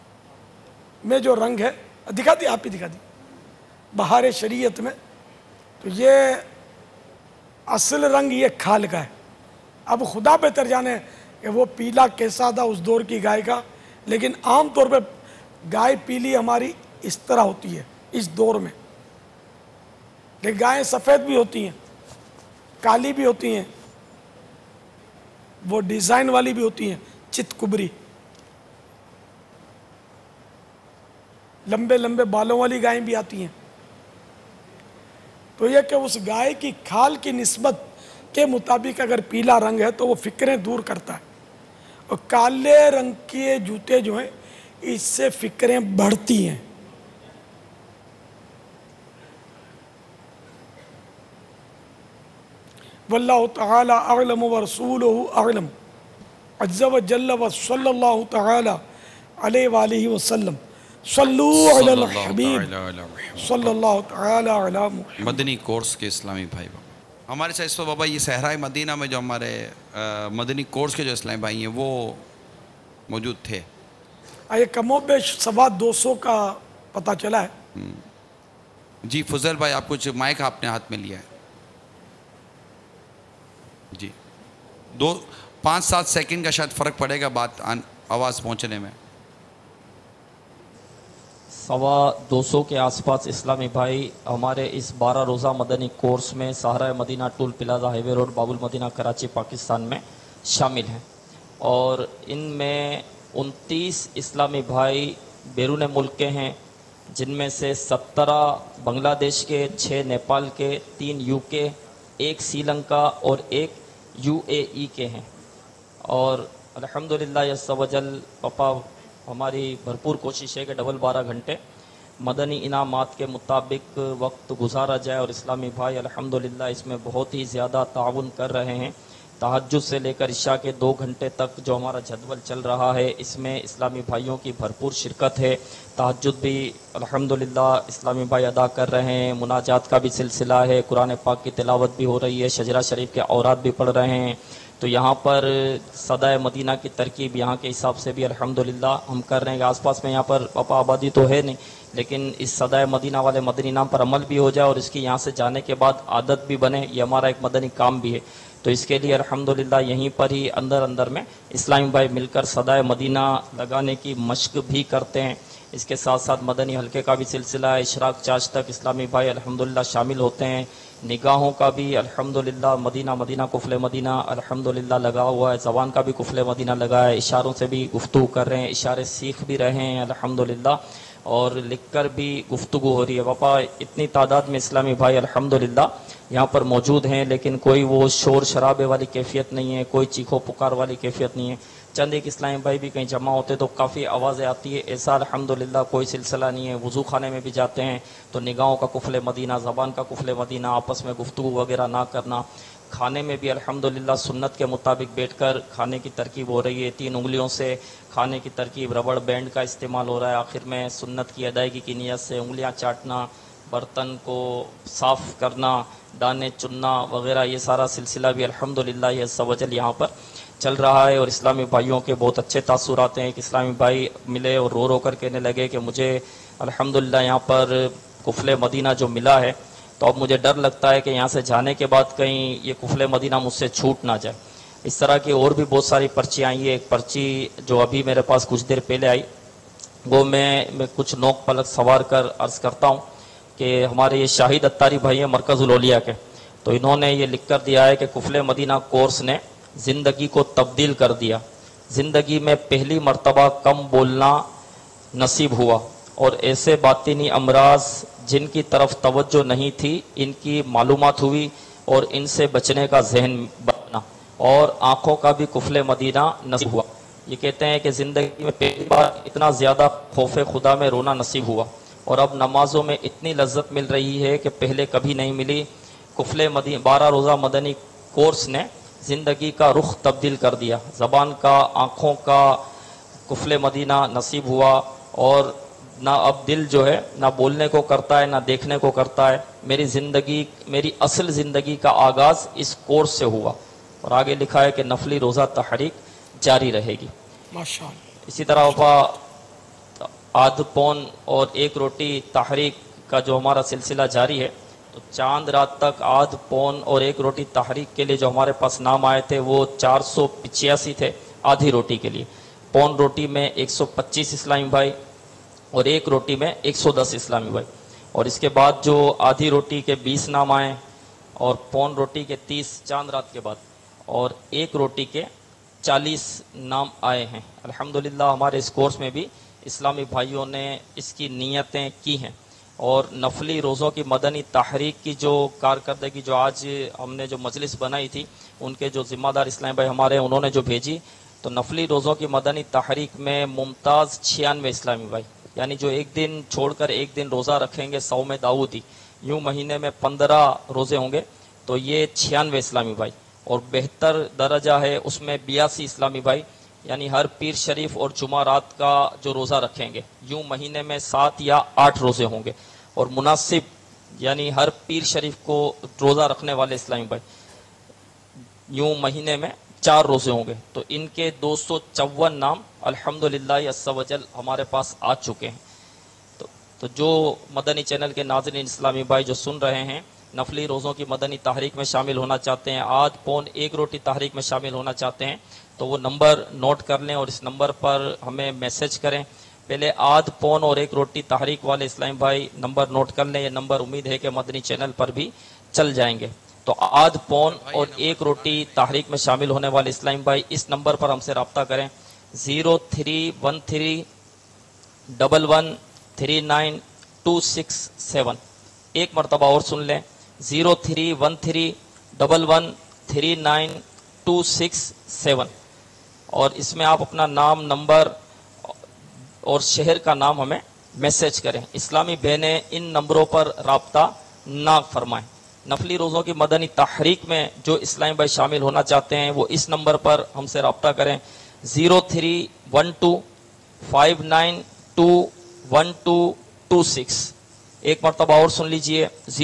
में जो रंग है, दिखा दी आप ही दिखा दी, बहार शरीयत में तो ये असल रंग ये खाल का है। अब खुदा बेहतर जाने कि वो पीला कैसा था उस दौर की गाय का, लेकिन आम तौर पे गाय पीली हमारी इस तरह होती है इस दौर में। लेकिन गायें सफ़ेद भी होती हैं, काली भी होती हैं, वो डिज़ाइन वाली भी होती हैं, चितकुबरी, लंबे लंबे बालों वाली गायें भी आती हैं। तो यह कि उस गाय की खाल की निस्बत के मुताबिक अगर पीला रंग है तो वो फिक्रें दूर करता है, और काले रंग के जूते जो हैं इससे फिक्रें बढ़ती हैं। वल्लाहु तआला अअलम व रसूलुहु अअलम अज़्ज़ व जल्ल व सल्लल्लाहु तआला अलैहि व आलिहि वसल्लम सल्लू अलल हबीब सल्लल्लाहु तआला अला मुहम्मद। मदनी कोर्स के इस्लामी भाई बाबा हमारे साथ इस वक्त बाबा ये सहराए मदीना में जो हमारे मदनी कोर्स के जो इस्लामी भाई हैं वो मौजूद थे। ये कमोबेश 225 का पता चला है। जी फजल भाई, आप कुछ माइक आपने हाथ में लिया है जी। 5-7 सेकंड का शायद फ़र्क पड़ेगा बात आवाज़ पहुंचने में। 225 के आसपास इस्लामी भाई हमारे इस 12 रोज़ा मदनी कोर्स में सहराए मदीना toll plaza highway road Babul Madina Karachi Pakistan में शामिल हैं, और इनमें 29 इस्लामी भाई बैरून मुल्क के हैं, जिनमें से 17 बांग्लादेश के, 6 नेपाल के, 3 यूके, 1 श्रीलंका और 1 यूएई के हैं। और अल्हम्दुलिल्लाह यस्सवजल पापा हमारी भरपूर कोशिश है कि डबल 12 घंटे मदनी इनामात के मुताबिक वक्त गुजारा जाए, और इस्लामी भाई अल्हम्दुलिल्लाह इसमें बहुत ही ज़्यादा ताउन कर रहे हैं। तहज्जुद से लेकर इशा के 2 घंटे तक जो हमारा जदवल चल रहा है इसमें इस्लामी भाइयों की भरपूर शिरकत है। तहज्जुद भी अल्हम्दुलिल्लाह इस्लामी भाई अदा कर रहे हैं, मुनाजात का भी सिलसिला है, कुरान पाक की तिलावत भी हो रही है, शजरा शरीफ के औरात भी पढ़ रहे हैं। तो यहाँ पर सदाए मदीना की तरकीब यहाँ के हिसाब से भी अल्हम्दुलिल्लाह हम कर रहे हैं। आसपास में यहाँ पर पापा आबादी तो है नहीं, लेकिन इस सदाए मदीना वाले मदनी नाम पर अमल भी हो जाए और इसकी यहाँ से जाने के बाद आदत भी बने, ये हमारा एक मदनी काम भी है। तो इसके लिए अल्हम्दुलिल्लाह यहीं पर ही अंदर अंदर में इस्लामी भाई मिलकर सदाए मदीना लगाने की मशक भी करते हैं। इसके साथ साथ मदनी हल्के का भी सिलसिला है, इशराक चाश तक इस्लामी भाई अल्हम्दुलिल्लाह शामिल होते हैं। निगाहों का भी अल्हम्दुलिल्लाह मदीना मदीना कुफले मदीना अल्हम्दुलिल्लाह लगा हुआ है, ज़बान का भी कुफले मदीना लगा है, इशारों से भी गुफ्तगू कर रहे हैं, इशारे सीख भी रहे हैं अल्हम्दुलिल्लाह, और लिखकर भी गुफ्तगू हो रही है। पापा इतनी तादाद में इस्लामी भाई अल्हम्दुलिल्लाह यहाँ पर मौजूद हैं, लेकिन कोई वो शोर शराबे वाली कैफियत नहीं है, कोई चीखो पुकार वाली कैफियत नहीं है। चंद एक इस्लामी भाई भी कहीं जमा होते तो काफ़ी आवाज़ें आती है, ऐसा अल्हम्दुलिल्लाह कोई सिलसिला नहीं है। वज़ू खाने में भी जाते हैं तो निगाहों का कुफले मदीना, ज़बान का कुफले मदीना, आपस में गुफ्तगू वगैरह ना करना। खाने में भी अल्हम्दुलिल्लाह सुन्नत के मुताबिक बैठकर खाने की तरकीब हो रही है, 3 उंगलियों से खाने की तरकीब, रबड़ बैंड का इस्तेमाल हो रहा है। आखिर में सुन्नत की अदायगी की नीयत से उंगलियां चाटना, बर्तन को साफ़ करना, दाने चुनना वगैरह, ये सारा सिलसिला भी अल्हम्दुलिल्लाह ये सवजल यहाँ पर चल रहा है। और इस्लामी भाइयों के बहुत अच्छे तासुर आते हैं कि इस्लामी भाई मिले और रो कर कहने लगे कि मुझे अल्हम्दुलिल्लाह यहाँ पर कुफले मदीना जो मिला है, तो अब मुझे डर लगता है कि यहाँ से जाने के बाद कहीं ये कुफले मदीना मुझसे छूट ना जाए। इस तरह की और भी बहुत सारी पर्ची आई है। एक पर्ची जो अभी मेरे पास कुछ देर पहले आई, वो मैं कुछ नोक पलक सवार कर अर्ज़ करता हूँ कि हमारे ये शाहिद अत्तारी भाई हैं मरकज़ुल औलिया के, तो इन्होंने ये लिख कर दिया है कि कुफले मदीना कोर्स ने ज़िंदगी को तब्दील कर दिया। ज़िंदगी में पहली मर्तबा कम बोलना नसीब हुआ, और ऐसे बातिनी अमराज जिनकी तरफ तवज्जो नहीं थी इनकी मालूमात हुई, और इनसे बचने का जहन बना, और आँखों का भी कुफले मदीना नसीब हुआ। ये कहते हैं कि ज़िंदगी में पहली बार इतना ज़्यादा खौफ खुदा में रोना नसीब हुआ, और अब नमाज़ों में इतनी लज्जत मिल रही है कि पहले कभी नहीं मिली। कुफले मदीना 12 रोज़ा मदनी कोर्स ने ज़िंदगी का रुख तब्दील कर दिया। ज़बान का, आँखों का कुफले मदीना नसीब हुआ, और ना अब दिल जो है ना बोलने को करता है ना देखने को करता है। मेरी ज़िंदगी, मेरी असल ज़िंदगी का आगाज़ इस कोर्स से हुआ। और आगे लिखा है कि नफली रोज़ा तहरीक जारी रहेगी माशाअल्लाह। इसी तरह वफा आध पौन और 1 रोटी तहरीक का जो हमारा सिलसिला जारी है, तो चांद रात तक आध पौन और एक रोटी तहरीक के लिए जो हमारे पास नाम आए थे वो 485 थे आधी रोटी के लिए। पौन रोटी में 125 इस्लामी भाई और एक रोटी में 110 इस्लामी भाई। और इसके बाद जो आधी रोटी के 20 नाम आए और पौन रोटी के 30 चांद रात के बाद और एक रोटी के 40 नाम आए हैं। अल्हम्दुलिल्लाह हमारे इस कोर्स में भी इस्लामी भाइयों ने इसकी नियतें की हैं और नफली रोज़ों की मदनी तहरीक की जो कारकर्दगी जो आज हमने जो मजलिस बनाई थी उनके जो ज़िम्मेदार इस्लामी भाई हमारे उन्होंने जो भेजी, तो नफली रोज़ों की मदनी तहरीक में मुमताज़ 96 इस्लामी भाई, यानी जो एक दिन छोड़कर एक दिन रोज़ा रखेंगे 100 में दाऊदी, यूँ महीने में 15 रोज़े होंगे तो ये 96 इस्लामी भाई। और बेहतर दर्जा है उसमें 82 इस्लामी भाई, यानी हर पीर शरीफ और जुमा रात का जो रोज़ा रखेंगे यूँ महीने में 7 या 8 रोज़े होंगे। और मुनासिब यानी हर पीर शरीफ को रोज़ा रखने वाले इस्लामी भाई यूँ महीने में 4 रोज़े होंगे। तो इनके 254 नाम अल्हम्दुलिल्लाह अज़्ज़ा वजल हमारे पास आ चुके हैं। तो जो मदनी चैनल के नाज़रीन इस्लामी भाई जो सुन रहे हैं, नफली रोज़ों की मदनी तहरीक में शामिल होना चाहते हैं, आध पौन एक रोटी तहरीक में शामिल होना चाहते हैं, तो वो नंबर नोट कर लें और इस नंबर पर हमें मैसेज करें। पहले आध पौन और एक रोटी तहरीक वाले इस्लामी भाई नंबर नोट कर लें। ये नंबर उम्मीद है कि मदनी चैनल पर भी चल जाएंगे। तो आध पौन और एक रोटी तहरीक में शामिल होने वाले इस्लामी भाई इस नंबर पर हमसे रब्ता करें 0313113927। एक मरतबा और सुन लें 0313113927। और इसमें आप अपना नाम, नंबर और शहर का नाम हमें मैसेज करें। इस्लामी बहनें इन नंबरों पर रब्ता ना फरमाएं। नफली रोज़ों की मदनी तहरीक में जो इस्लामी भाई शामिल होना चाहते हैं वो इस नंबर पर हमसे रब्ता करें 0312592126। एक मरतबा और सुन लीजिए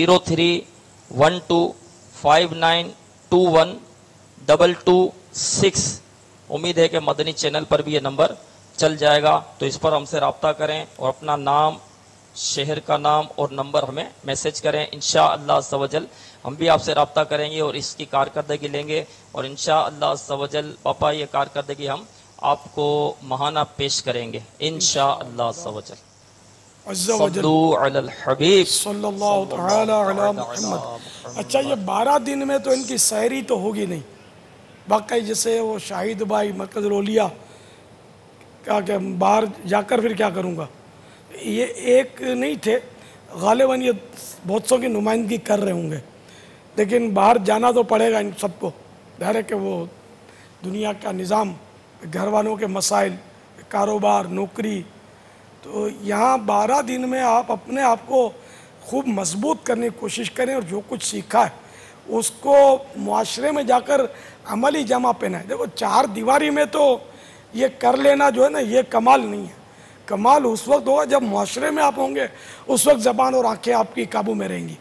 0312592126। उम्मीद है कि मदनी चैनल पर भी ये नंबर चल जाएगा। तो इस पर हमसे रब्ता करें और अपना नाम, शहर का नाम और नंबर हमें मैसेज करें। इंशाअल्लाह अज़्ज़ा वजल हम भी आपसे रब्ता करेंगे और इसकी कारकर्दगी लेंगे और इंशाअल्लाह अज़्ज़ा वजल पापा ये कारकर्दगी हम आपको महाना पेश करेंगे इंशाअल्लाह अज़्ज़ा वजल। सल्लू अलल हबीब सल्लल्लाहु तआला अला मुहम्मद। अच्छा, ये 12 दिन में तो इनकी सहरी तो होगी नहीं, वाकई जैसे वो शाहिद भाई मरकज़ुल औलिया क्या क्या बाहर जाकर फिर क्या करूँगा, ये एक नहीं थे, गालिबन ये बहुत सौ की नुमाइंदगी कर रहे होंगे, लेकिन बाहर जाना तो पड़ेगा इन सबको। ज़ाहिर है कि वो दुनिया का निज़ाम, घर वालों के मसाइल, कारोबार, नौकरी, तो यहाँ 12 दिन में आप अपने आप को खूब मजबूत करने की कोशिश करें और जो कुछ सीखा है उसको मुआशरे में जाकर अमली जमा पहनाएं। देखो 4 दीवारी में तो ये कर लेना जो है ना, ये कमाल नहीं है। कमाल उस वक्त होगा जब मुआशरे में आप होंगे, उस वक्त ज़बान और आंखें आपकी काबू में रहेंगी।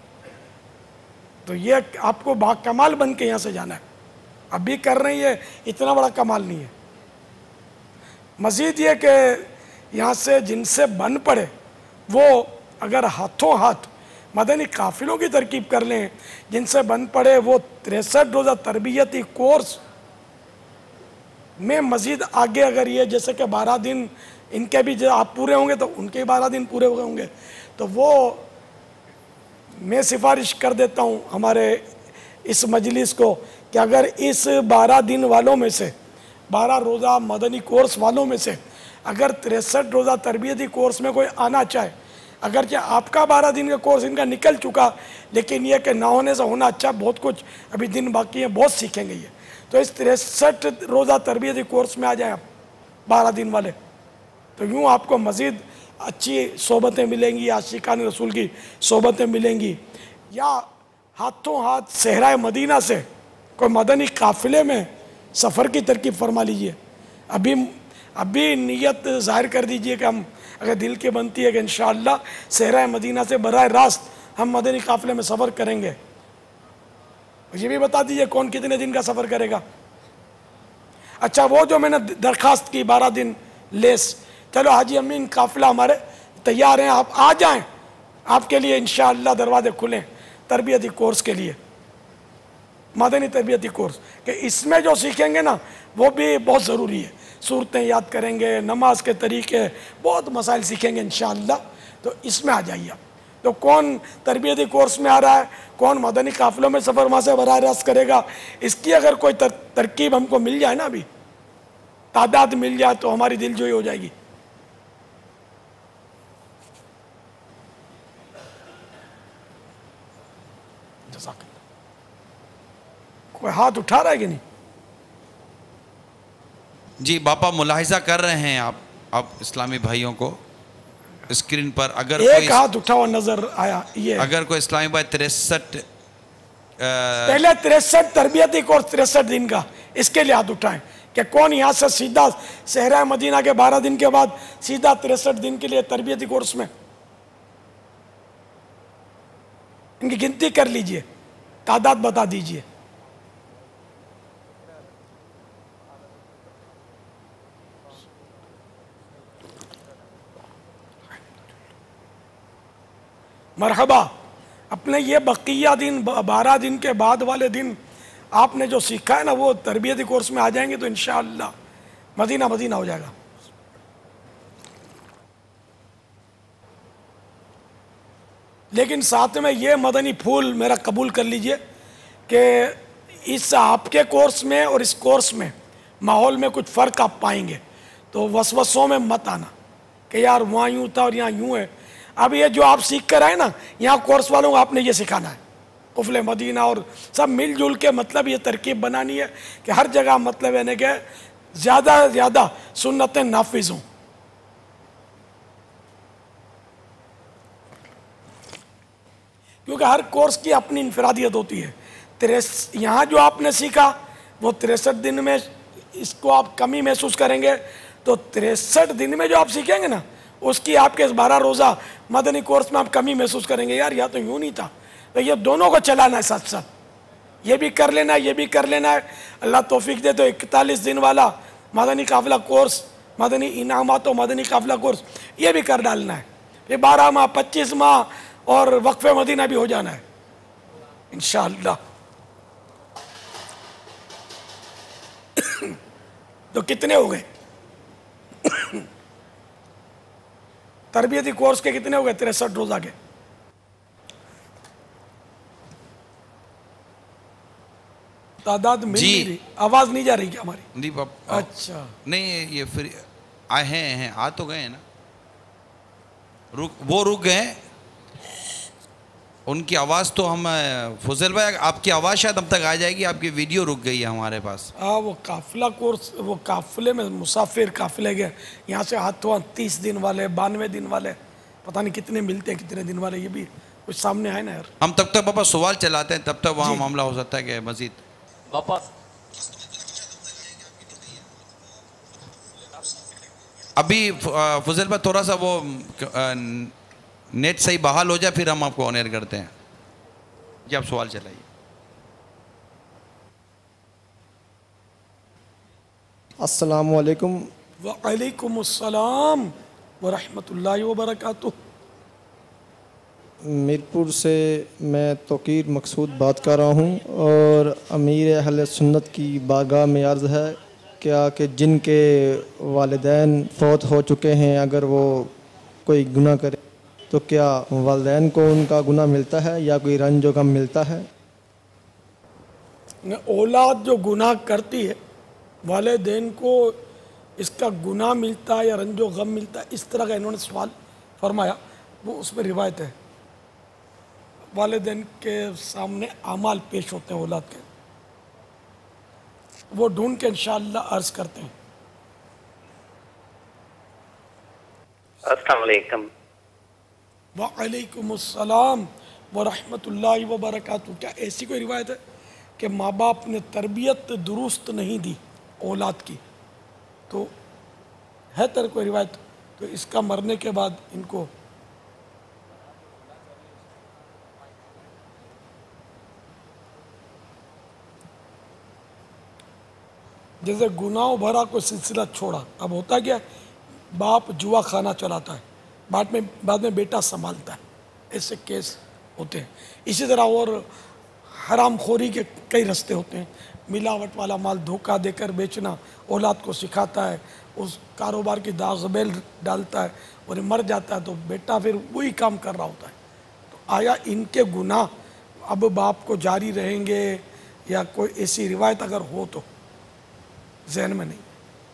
तो ये आपको बाकमाल बन के यहाँ से जाना है। अभी कर रही है इतना बड़ा कमाल नहीं है। मज़ीद ये कि यहाँ से जिनसे बन पड़े वो अगर हाथों हाथ मदनी काफिलों की तरकीब कर लें, जिनसे बन पड़े वो 63 रोज़ा तरबियती कोर्स में मज़ीद आगे अगर ये जैसे कि 12 दिन इनके भी जो आप पूरे होंगे तो उनके 12 दिन पूरे हो गए होंगे, तो वो मैं सिफारिश कर देता हूँ हमारे इस मजलिस को कि अगर इस 12 दिन वालों में से 12 रोज़ा मदनी कोर्स वालों में से अगर 63 रोज़ा तरबियती कोर्स में कोई आना चाहे, अगरचे आपका 12 दिन का कोर्स इनका निकल चुका, लेकिन यह कि ना होने से होना अच्छा, बहुत कुछ अभी दिन बाकी है, बहुत सीखेंगे ये। तो इस 63 रोज़ा तरबियती कोर्स में आ जाए आप 12 दिन वाले, तो यूँ आपको मज़ीद अच्छी सोबतें मिलेंगी, आशिकान रसूल की सोबतें मिलेंगी। या हाथों हाथ सहराए मदीना से कोई मदनी काफ़िले में सफ़र की तरकीब फरमा लीजिए। अभी नीयत ज़ाहिर कर दीजिए कि हम अगर दिल की बनती है कि इंशाअल्लाह सहराए मदीना से बराह रास्त हम मदनी काफ़िले में सफ़र करेंगे। ये भी बता दीजिए कौन कितने दिन का सफ़र करेगा। अच्छा, वो जो मैंने दरख्वास्त की 12 दिन लेस, चलो हाजी अमीन काफ़िला हमारे तैयार हैं, आप आ जाएं, आपके लिए इंशाअल्लाह दरवाजे खुलें। तरबियती कोर्स के लिए, मदनी तरबियती कोर्स, कि इसमें जो सीखेंगे ना वो भी बहुत ज़रूरी है। सूरतें याद करेंगे, नमाज के तरीके, बहुत मसाइल सीखेंगे इंशाअल्लाह। तो इसमें आ जाइए आप। तो कौन तरबियती कोर्स में आ रहा है, कौन मदनी काफिलों में सफ़र वहाँ से बराह रास्त करेगा, इसकी अगर कोई तरकीब हमको मिल जाए ना, अभी तादाद मिल जाए तो हमारी दिलजोई हो जाएगी। कोई हाथ उठा रहा है कि नहीं? जी बापा, मुलाहिजा कर रहे हैं आप इस्लामी भाइयों को स्क्रीन पर। अगर एक हाथ उठा हुआ नजर आया, ये अगर कोई इस्लामी भाई 63 पहले 63 तरबियती कोर्स 63 दिन का, इसके लिए हाथ उठाएं कि कौन यहाँ से सीधा सहरा मदीना के 12 दिन के बाद सीधा 63 दिन के लिए तरबियती कोर्स में, इनकी गिनती कर लीजिए, तादाद बता दीजिए। मरहबा। अपने ये बकिया दिन 12 दिन के बाद वाले दिन आपने जो सीखा है ना, वो तरबियती कोर्स में आ जाएंगे तो इंशाअल्लाह मदीना मदीना हो जाएगा। लेकिन साथ में ये मदनी फूल मेरा कबूल कर लीजिए कि इस आपके कोर्स में और इस कोर्स में माहौल में कुछ फ़र्क आप पाएंगे, तो वसवसों में मत आना कि यार वहाँ यूँ था और यहाँ यूँ है। अब ये जो आप सीख कर आए ना, यहाँ कोर्स वालों को आपने ये सिखाना है, कुफले मदीना और सब मिलजुल के, मतलब ये तरकीब बनानी है कि हर जगह मतलब यानी कि ज़्यादा से ज़्यादा सुन्नतें नाफिज हों। क्योंकि हर कोर्स की अपनी इनफरादियत होती है। यहाँ जो आपने सीखा वो 63 दिन में इसको आप कमी महसूस करेंगे, तो 63 दिन में जो आप सीखेंगे ना, उसकी आपके इस 12 रोज़ा मदनी कोर्स में आप कमी महसूस करेंगे। यार या तो यूँ नहीं था, तो ये दोनों को चलाना है साथ साथ, ये भी कर लेना है, ये भी कर लेना है। अल्लाह तौफीक दे तो 41 दिन वाला मदनी काफिला कोर्स, मदनी इनामात और मदनी काफिला कोर्स, ये भी कर डालना है। ये 12 माह 25 माह और वक्फ़े मदीना भी हो जाना है इंशाअल्लाह। तो कितने हो गए? तरबियती कोर्स के कितने हो गए? 63 रोज़ा के। तादाद मिल नहीं रही, आवाज नहीं जा रही क्या हमारी? नहीं पापा, अच्छा नहीं ये फिर आए हैं आ तो गए हैं ना, रुक गए। उनकी आवाज़ तो हम फजल भाई, आपकी आवाज़ शायद अब तक आ जाएगी, आपकी वीडियो रुक गई है हमारे पास। वो काफिला कोर्स, वो काफिले में मुसाफिर काफिले के यहाँ से हाथों 30 दिन वाले, 92 दिन वाले, पता नहीं कितने मिलते हैं, कितने दिन वाले, ये भी कुछ सामने आए ना यार। हम तब तक पापा सवाल चलाते हैं, तब तक वहाँ मामला हो सकता है कि मजीद पापा अभी फजल भाई थोड़ा सा वो नेट सही बहाल हो जाए, फिर हम आपको ऑन एयर करते हैं। जी आप सवाल चलाइए। अस्सलाम वालेकुम। वालेकुम अस्सलाम व रहमतुल्लाहि व बरकातुहू। मीरपुर से मैं तौकीर मकसूद बात कर रहा हूँ और अमीर अहले सुन्नत की बारगाह में अर्ज़ है क्या कि जिनके वालिदैन फ़ौत हो चुके हैं, अगर वो कोई गुनाह करे तो क्या वालिदैन को उनका गुनाह मिलता है या कोई रंज व गम मिलता है? औलाद जो गुनाह करती है, वालिदैन को इसका गुनाह मिलता है या रंजो गम मिलता है, इस तरह का इन्होंने सवाल फरमाया। वो उसमें रिवायत है, वालिदैन के सामने अमाल पेश होते हैं औलाद के, वो ढूंढ के इंशाअल्लाह अर्ज करते हैं। अस्सलाम वालेकुम। वालेकुम अस्सलाम व रहमतुल्लाहि व बरकातुहू। क्या ऐसी कोई रिवायत है कि माँ बाप ने तरबियत दुरुस्त नहीं दी औलाद की? तो है तर कोई रिवायत? तो इसका मरने के बाद इनको जैसे गुनाह भरा कोई सिलसिला छोड़ा, अब होता क्या, बाप जुआ खाना चलाता है, बाद में बेटा संभालता है, ऐसे केस होते हैं। इसी तरह और हराम खोरी के कई रास्ते होते हैं। मिलावट वाला माल धोखा देकर बेचना औलाद को सिखाता है, उस कारोबार की दागबेल डालता है और मर जाता है तो बेटा फिर वही काम कर रहा होता है। तो आया इनके गुनाह अब बाप को जारी रहेंगे या कोई ऐसी रिवायत अगर हो तो जहन में नहीं।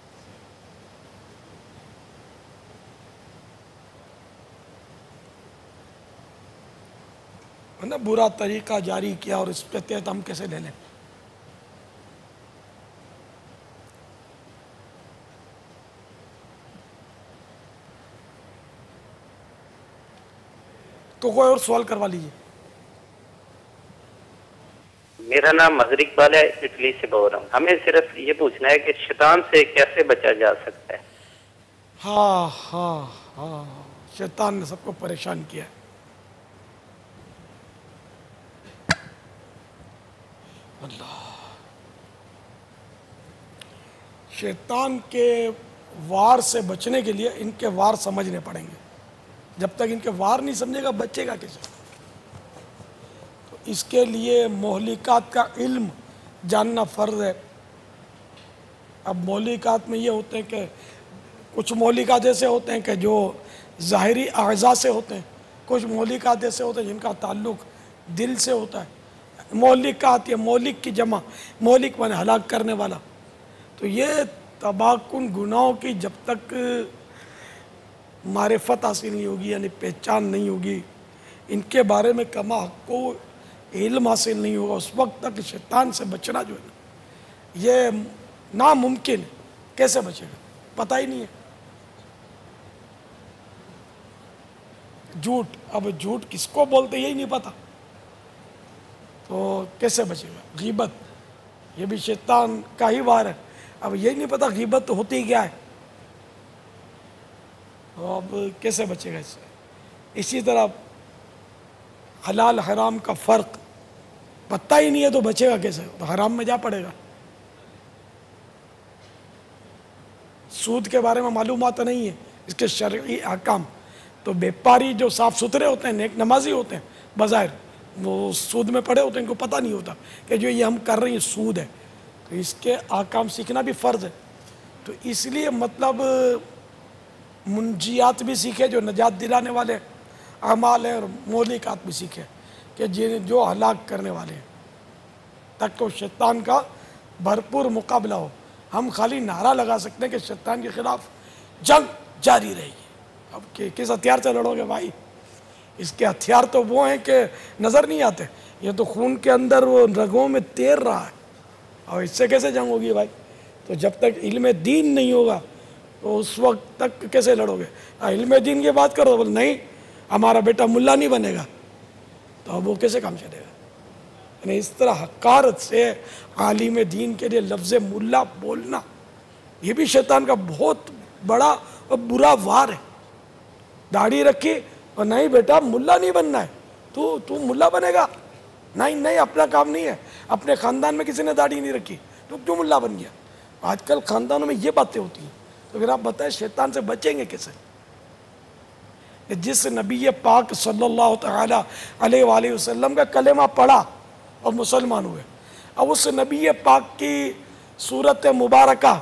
ना बुरा तरीका जारी किया और इस पे तहत हम कैसे ले लें? तो कोई और सवाल करवा लीजिए। मेरा नाम मजहर इकबाल है, इटली से बोल रहा हूँ। हमें सिर्फ ये पूछना है कि शैतान से कैसे बचा जा सकता है। हाँ हाँ हाँ, शैतान ने सबको परेशान किया है। अल्लाह, शैतान के वार से बचने के लिए इनके वार समझने पड़ेंगे। जब तक इनके वार नहीं समझेगा बचेगा कैसे? तो इसके लिए मोहलिकात का इल्म जानना फ़र्ज है। अब मोहलिकात में ये होते हैं कि कुछ मोहलिकात ऐसे होते हैं कि जो ज़ाहिरी अज़ा से होते हैं, कुछ मोहलिकात ऐसे होते हैं जिनका ताल्लुक़ दिल से होता है। मोहलिकात या मोहलिक की जमा, मोहलिक माने हलाक करने वाला। तो ये तबाकुन गुनाहों की जब तक मारिफत हासिल नहीं होगी, यानी पहचान नहीं होगी, इनके बारे में कमा को इल्म हासिल नहीं होगा, उस वक्त तक शैतान से बचना जो है ना ये नामुमकिन है। कैसे बचेगा? पता ही नहीं है। झूठ, अब झूठ किसको बोलते यही नहीं पता, तो कैसे बचेगा? गीबत, ये भी शैतान का ही वार है। अब यही नहीं पता गीबत तो होती क्या है, तो अब कैसे बचेगा इससे? इसी तरह हलाल हराम का फ़र्क पता ही नहीं है तो बचेगा कैसे? तो हराम में जा पड़ेगा। सूद के बारे में मालूमात नहीं है, इसके शरई अहकाम। तो व्यापारी जो साफ़ सुथरे होते हैं, नेक नमाजी होते हैं, बज़ाहिर वो सूद में पड़े होते हैं, इनको पता नहीं होता कि जो ये हम कर रहे हैं सूद है। तो इसके अहकाम सीखना भी फ़र्ज़ है। तो इसलिए मतलब मुंजियात भी सीखे जो नजात दिलाने वाले अमाल हैं, और मौलिकात भी सीखे कि जो हलाक करने वाले हैं, ताकि शैतान का भरपूर मुकाबला हो। हम खाली नारा लगा सकते हैं कि शैतान के ख़िलाफ़ जंग जारी रहेगी। अब किस हथियार से लड़ोगे भाई? इसके हथियार तो वो हैं कि नज़र नहीं आते, ये तो खून के अंदर वो रगों में तैर रहा है, और इससे कैसे जंग होगी भाई? तो जब तक इल्म दीन नहीं होगा तो उस वक्त तक कैसे लड़ोगे? इल्म दीन की बात करो, बोले नहीं हमारा बेटा मुल्ला नहीं बनेगा, तो अब वो कैसे काम चलेगा? यानी इस तरह हकारत से आलिम दीन के लिए लफ्ज़ मुल्ला बोलना, ये भी शैतान का बहुत बड़ा और बुरा वार है। दाढ़ी रखी और नहीं बेटा मुल्ला नहीं बनना है, तू मुल्ला बनेगा? नहीं नहीं, अपना काम नहीं है, अपने ख़ानदान में किसी ने दाढ़ी नहीं रखी, तो क्यों मुल्ला बन गया? आजकल ख़ानदानों में ये बातें होती हैं। तो फिर आप बताएं शैतान से बचेंगे कैसे? जिस नबी पाक सल्लल्लाहु तआला अलैहि वसल्लम का कलेमा पढ़ा और मुसलमान हुए, अब उस नबी पाक की सूरत मुबारका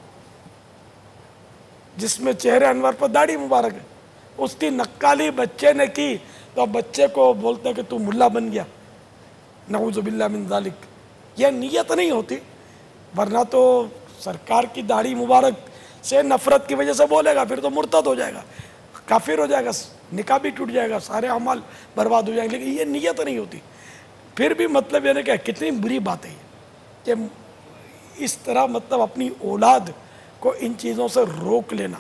जिसमें चेहरे अनवर पर दाढ़ी मुबारक है, उसकी नक्काली बच्चे ने की, तो अब बच्चे को बोलते कि तू मुल्ला बन गया। नऊज़ु बिल्लाह मिन ज़ालिक। यह नीयत नहीं होती, वरना तो सरकार की दाढ़ी मुबारक से नफ़रत की वजह से बोलेगा, फिर तो मुर्तद हो जाएगा, काफिर हो जाएगा, निकाह भी टूट जाएगा, सारे अमाल बर्बाद हो जाएंगे। लेकिन ये नीयत नहीं होती। फिर भी मतलब यानी क्या, कितनी बुरी बात है कि इस तरह मतलब अपनी औलाद को इन चीज़ों से रोक लेना।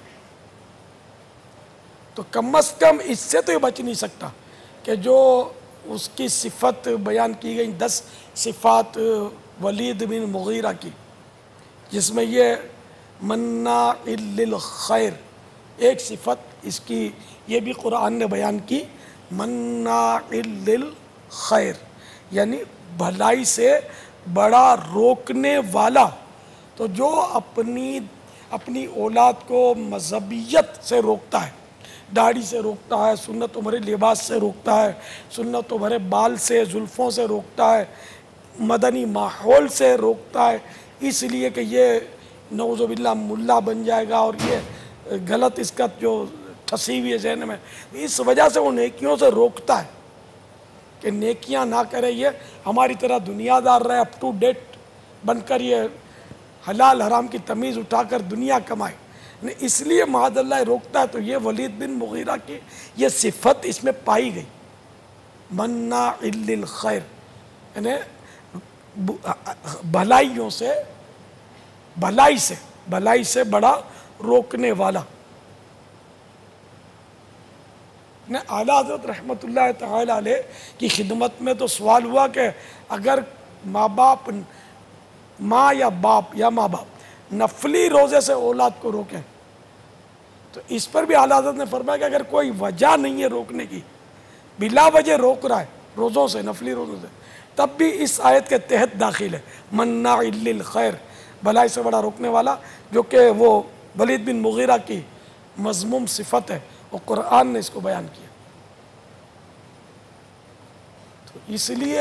तो कम अज़ कम इससे तो ये बच नहीं सकता कि जो उसकी सिफत बयान की गई 10 सिफ़ात वलीद बिन मुगीरा की, जिसमें ये मन्नाइल लिल खैर एक सिफत इसकी ये भी कुरान ने बयान की, मन्नाइल लिल खैर यानी भलाई से बड़ा रोकने वाला। तो जो अपनी औलाद को मजहबियत से रोकता है, दाढ़ी से रोकता है, सुन्नतों भरे लिबास से रोकता है, सुन्नतों भरे बाल से, जुल्फ़ों से रोकता है, मदनी माहौल से रोकता है, इसलिए कि ये नौज़ुबिल्लाह मुल्ला बन जाएगा और ये गलत इसका जो ठसी हुई है जहन में, इस वजह से वो नेकियों से रोकता है कि नेकियां ना करे, ये हमारी तरह दुनियादार रहे, अप टू डेट बनकर ये हलाल हराम की तमीज़ उठाकर दुनिया कमाए, इसलिए मादल्ला रोकता है। तो ये वलीद बिन मुगीरा की ये सिफत इसमें पाई गई, मन्ना इल्लिल खैर, यानी भलाइयों से, भलाई से बड़ा रोकने वाला। ने आला हज़रत रहमतुल्लाह तआला अलैह की खिदमत में तो सवाल हुआ कि अगर माँ या बाप नफली रोज़े से औलाद को रोकें, तो इस पर भी आला हज़रत ने फरमाया कि अगर कोई वजह नहीं है रोकने की, बिला वजह रोक रहा है रोज़ों से, नफली रोज़ों से, तब भी इस आयत के तहत दाखिल है, मन्ना इल्लिल खैर, भलाई से बड़ा रोकने वाला, जो कि वो वलीद बिन मुगीरा की मज़मूम सिफत है और कुरान ने इसको बयान किया। तो इसलिए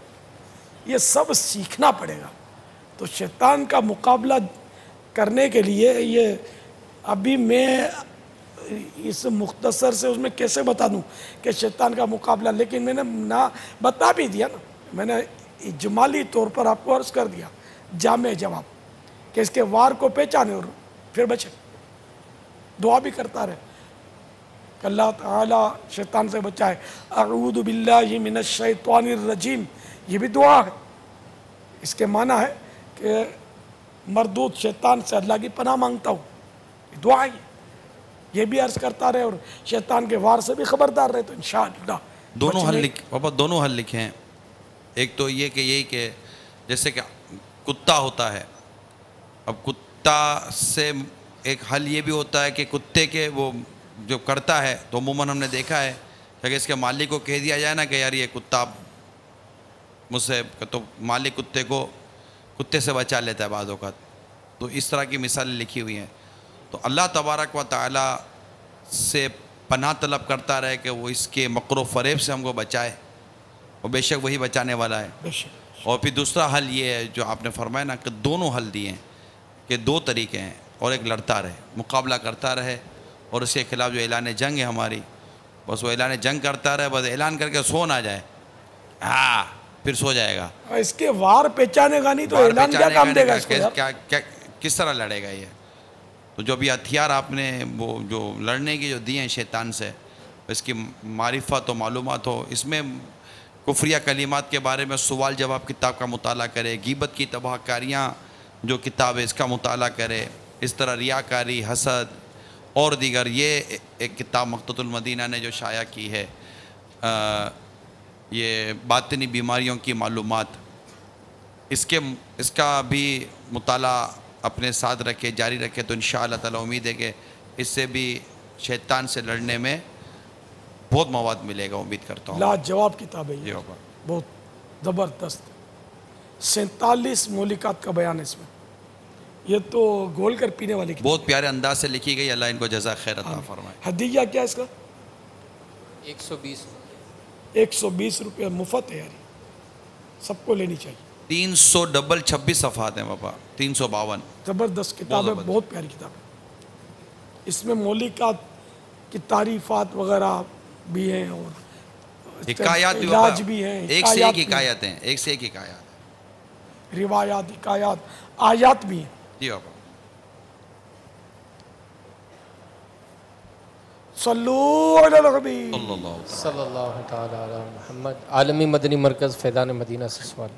ये सब सीखना पड़ेगा। तो शैतान का मुकाबला करने के लिए ये अभी मैं इस मुख्तसर से उसमें कैसे बता दूं कि शैतान का मुकाबला, लेकिन मैंने ना बता भी दिया ना, मैंने इजमाली तौर पर आपको अर्ज़ कर दिया जामे जवाब कि इसके वार को पहचाने और फिर बचे, दुआ भी करता रहे कि अल्लाह ताला शैतान से बचाए, अऊज़ु बिल्लाहि मिनश शैतानिर रजीम, ये भी दुआ है। इसके माना है कि मरदूद शैतान से अल्लाह की पनाह मांगता हूँ, दुआ है, ये भी अर्ज़ करता रहे और शैतान के वार से भी खबरदार रहे, तो इंशाअल्लाह दोनों हल पापा दोनों हल लिखे हैं। एक तो ये कि यही कि जैसे कि कुत्ता होता है, अब कुत्ता से एक हल ये भी होता है कि कुत्ते के वो जो करता है, तो अमूमन हमने देखा है कि इसके मालिक को कह दिया जाए ना कि यार ये कुत्ता मुझसे, तो मालिक कुत्ते से बचा लेता है बाज़ औक़ात। तो इस तरह की मिसालें लिखी हुई हैं। तो अल्लाह तबारक व तआला से पनाह तलब करता रहे कि वो इसके मकरो फ़रेब से हमको बचाए, और बेशक वही बचाने वाला है। और फिर दूसरा हल ये है जो आपने फरमाया ना कि दोनों हल दिए हैं कि दो तरीके हैं, और एक लड़ता रहे, मुकाबला करता रहे, और उसके ख़िलाफ़ जो ऐलान जंग है हमारी, बस वो ऐलान जंग करता रहे, बस ऐलान करके सो ना जाए, हाँ फिर सो जाएगा। इसके वार पहचानेगा नहीं तो ऐलान क्या काम देगा इसको यार? क्या किस तरह लड़ेगा ये? तो जो भी हथियार आपने वो जो लड़ने की जो दिए हैं शैतान से, इसकी मारिफत हो, मालूमात हो, इसमें कुफ्रिया कलिमात के बारे में सवाल जवाब किताब का मुताला करे, गीबत की तबाहकारियाँ जो किताब है इसका मुताला करे, इस तरह रियाकारी, हसद और दीगर, ये एक किताब मक़ततुल मदीना ने जो शाया की है, ये बातिनी बीमारियों की मालूमात, इसका भी मुताला अपने साथ रखे, जारी रखे, तो इंशाअल्लाह ताला उम्मीद है कि इससे भी शैतान से लड़ने में बहुत मवाद मिलेगा, उम्मीद करता हूँ। लाजवाब किताब है ये, बहुत ज़बरदस्त, 47 मौलिकात का बयान है इसमें, ये तो घोल कर पीने वाली किताब, बहुत प्यारे अंदाज से लिखी गई, अल्लाह इनको जज़ा खैर अता फरमाए। हदीया क्या इसका? 120 रुपये मुफ्त है यार, सबको लेनी चाहिए। 326 सफ़हात हैं बाबा, 352। ज़बरदस्त किताब है, बहुत प्यारी किताब है। इसमें मौलिकात की तारीफ़ात वगैरह भी हैं और हिकायात भी हैं, एक से एक हिकायत हैं, एक से एक हिकायत, रिवायात, हिकायात, आयात भी हैं। जी बाबा। सल्लल्लाहु तआला अला मुहम्मद। आलमी मदनी मरकज़ फैज़ान मदीना से सवाल।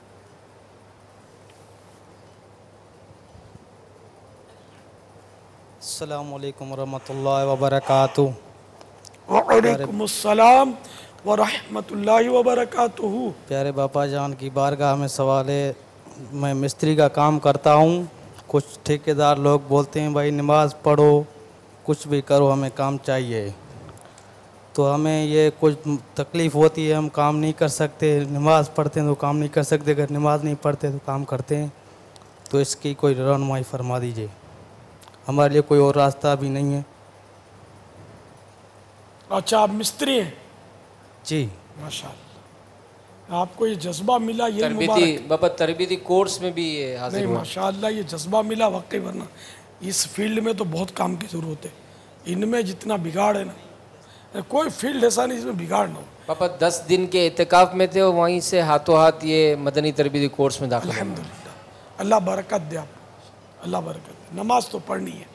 अस्सलामु अलैकुम वरहमतुल्लाहि वबरकातुहू। वालेकुमुस्सलाम वरहमतुल्लाहि वबरकातुहू। प्यारे बापा जान की बारगाह में सवाल है, मैं मिस्त्री का काम करता हूँ, कुछ ठेकेदार लोग बोलते हैं भाई नमाज़ पढ़ो, कुछ भी करो, हमें काम चाहिए, तो हमें ये कुछ तकलीफ़ होती है, हम काम नहीं कर सकते, नमाज़ पढ़ते हैं तो काम नहीं कर सकते, अगर नमाज़ नहीं पढ़ते तो काम करते हैं, तो इसकी कोई रहनुमाई फरमा दीजिए, हमारे लिए कोई और रास्ता भी नहीं है। अच्छा, आप मिस्त्री हैं? जी। माशाअल्लाह, आपको ये जज्बा मिला, ये तरबीती बाबा तरबीती कोर्स में भी ये हासिल नहीं, हुआ। माशाअल्लाह ये जज्बा मिला वाकई, वरना इस फील्ड में तो बहुत काम की ज़रूरत है। इनमें जितना बिगाड़ है ना, कोई फील्ड ऐसा नहीं जिसमें बिगाड़ ना हो। पापा 10 दिन के इत्तिकाफ में थे और वहीं से हाथों हाथ ये मदनी तरबीती कोर्स में दाखिल हुए। अल्हम्दुलिल्लाह, अल्लाह बरकत दे आपको, अल्लाह बरकत दे। नमाज तो पढ़नी है।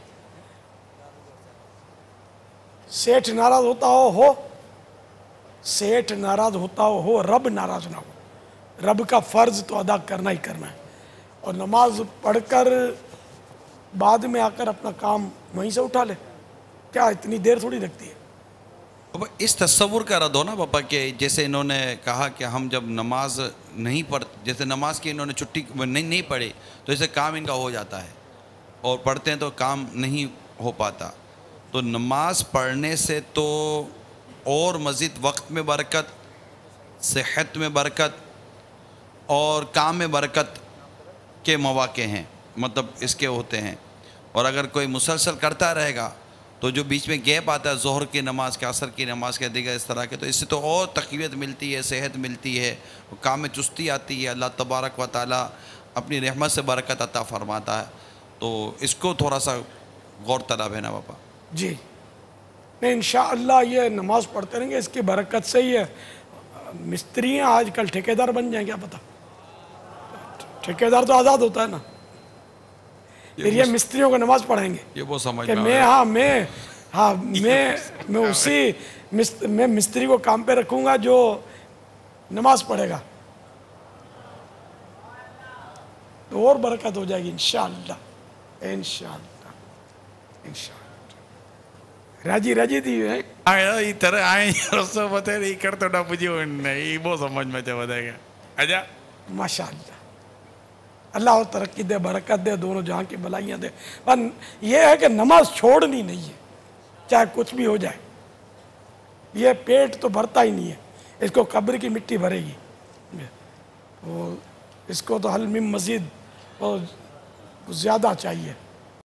सेठ नाराज होता हो, सेठ नाराज होता हो, रब नाराज ना हो। रब का फ़र्ज तो अदा करना ही करना है, और नमाज पढ़कर बाद में आकर अपना काम वहीं से उठा ले, क्या इतनी देर थोड़ी लगती है। पापा इस तस्वुर का रद्द हो ना पापा कि जैसे इन्होंने कहा कि हम जब नमाज नहीं पढ़, जैसे नमाज की इन्होंने छुट्टी नहीं पढ़ी तो इससे काम इनका हो जाता है, और पढ़ते हैं तो काम नहीं हो पाता। तो नमाज पढ़ने से तो और मज़ीद वक्त में बरकत, सेहत में बरकत और काम में बरकत के मौके हैं, मतलब इसके होते हैं। और अगर कोई मुसलसल करता रहेगा तो जो बीच में गैप आता है ज़ोहर की नमाज के, असर की नमाज के, दिगर इस तरह के, तो इससे तो और तक़वियत मिलती है, सेहत मिलती है, काम में चुस्ती आती है। अल्लाह तबारक व तआला अपनी रहमत से बरकत अता फरमाता है। तो इसको थोड़ा सा गौर तलब है ना पापा जी। नहीं, इंशाअल्लाह ये नमाज पढ़ते रहेंगे, इसकी बरकत से ही है। मिस्त्रियाँ आजकल ठेकेदार बन जाएं, क्या पता। ठेकेदार तो आज़ाद होता है ना, फिर ये मिस्त्रियों को नमाज पढ़ाएंगे ये वो समझ कि में मैं उसी मैं मिस्त्री को काम पे रखूँगा जो नमाज पढ़ेगा, तो और बरकत हो जाएगी इंशाअल्लाह, इंशाअल्लाह, इंशाअल्लाह। राजी थी है ಈ ಥರ ರಸ ಮತ್ತೆ ಈ ಕಡೆ ದೊಡ್ಡ ಪೂಜೆ ಈ ಬೋ ಸಮझ में तो बताएगा। अच्छा माशाअल्लाह, अल्लाह और तरक्की दे, बरकत दे, दोनों जहाँ की भलाइयाँ दे। पर यह है कि नमाज छोड़नी नहीं है, चाहे कुछ भी हो जाए। ये पेट तो भरता ही नहीं है, इसको कब्र की मिट्टी भरेगी। तो इसको तो हल में मज़ीद और ज़्यादा चाहिए।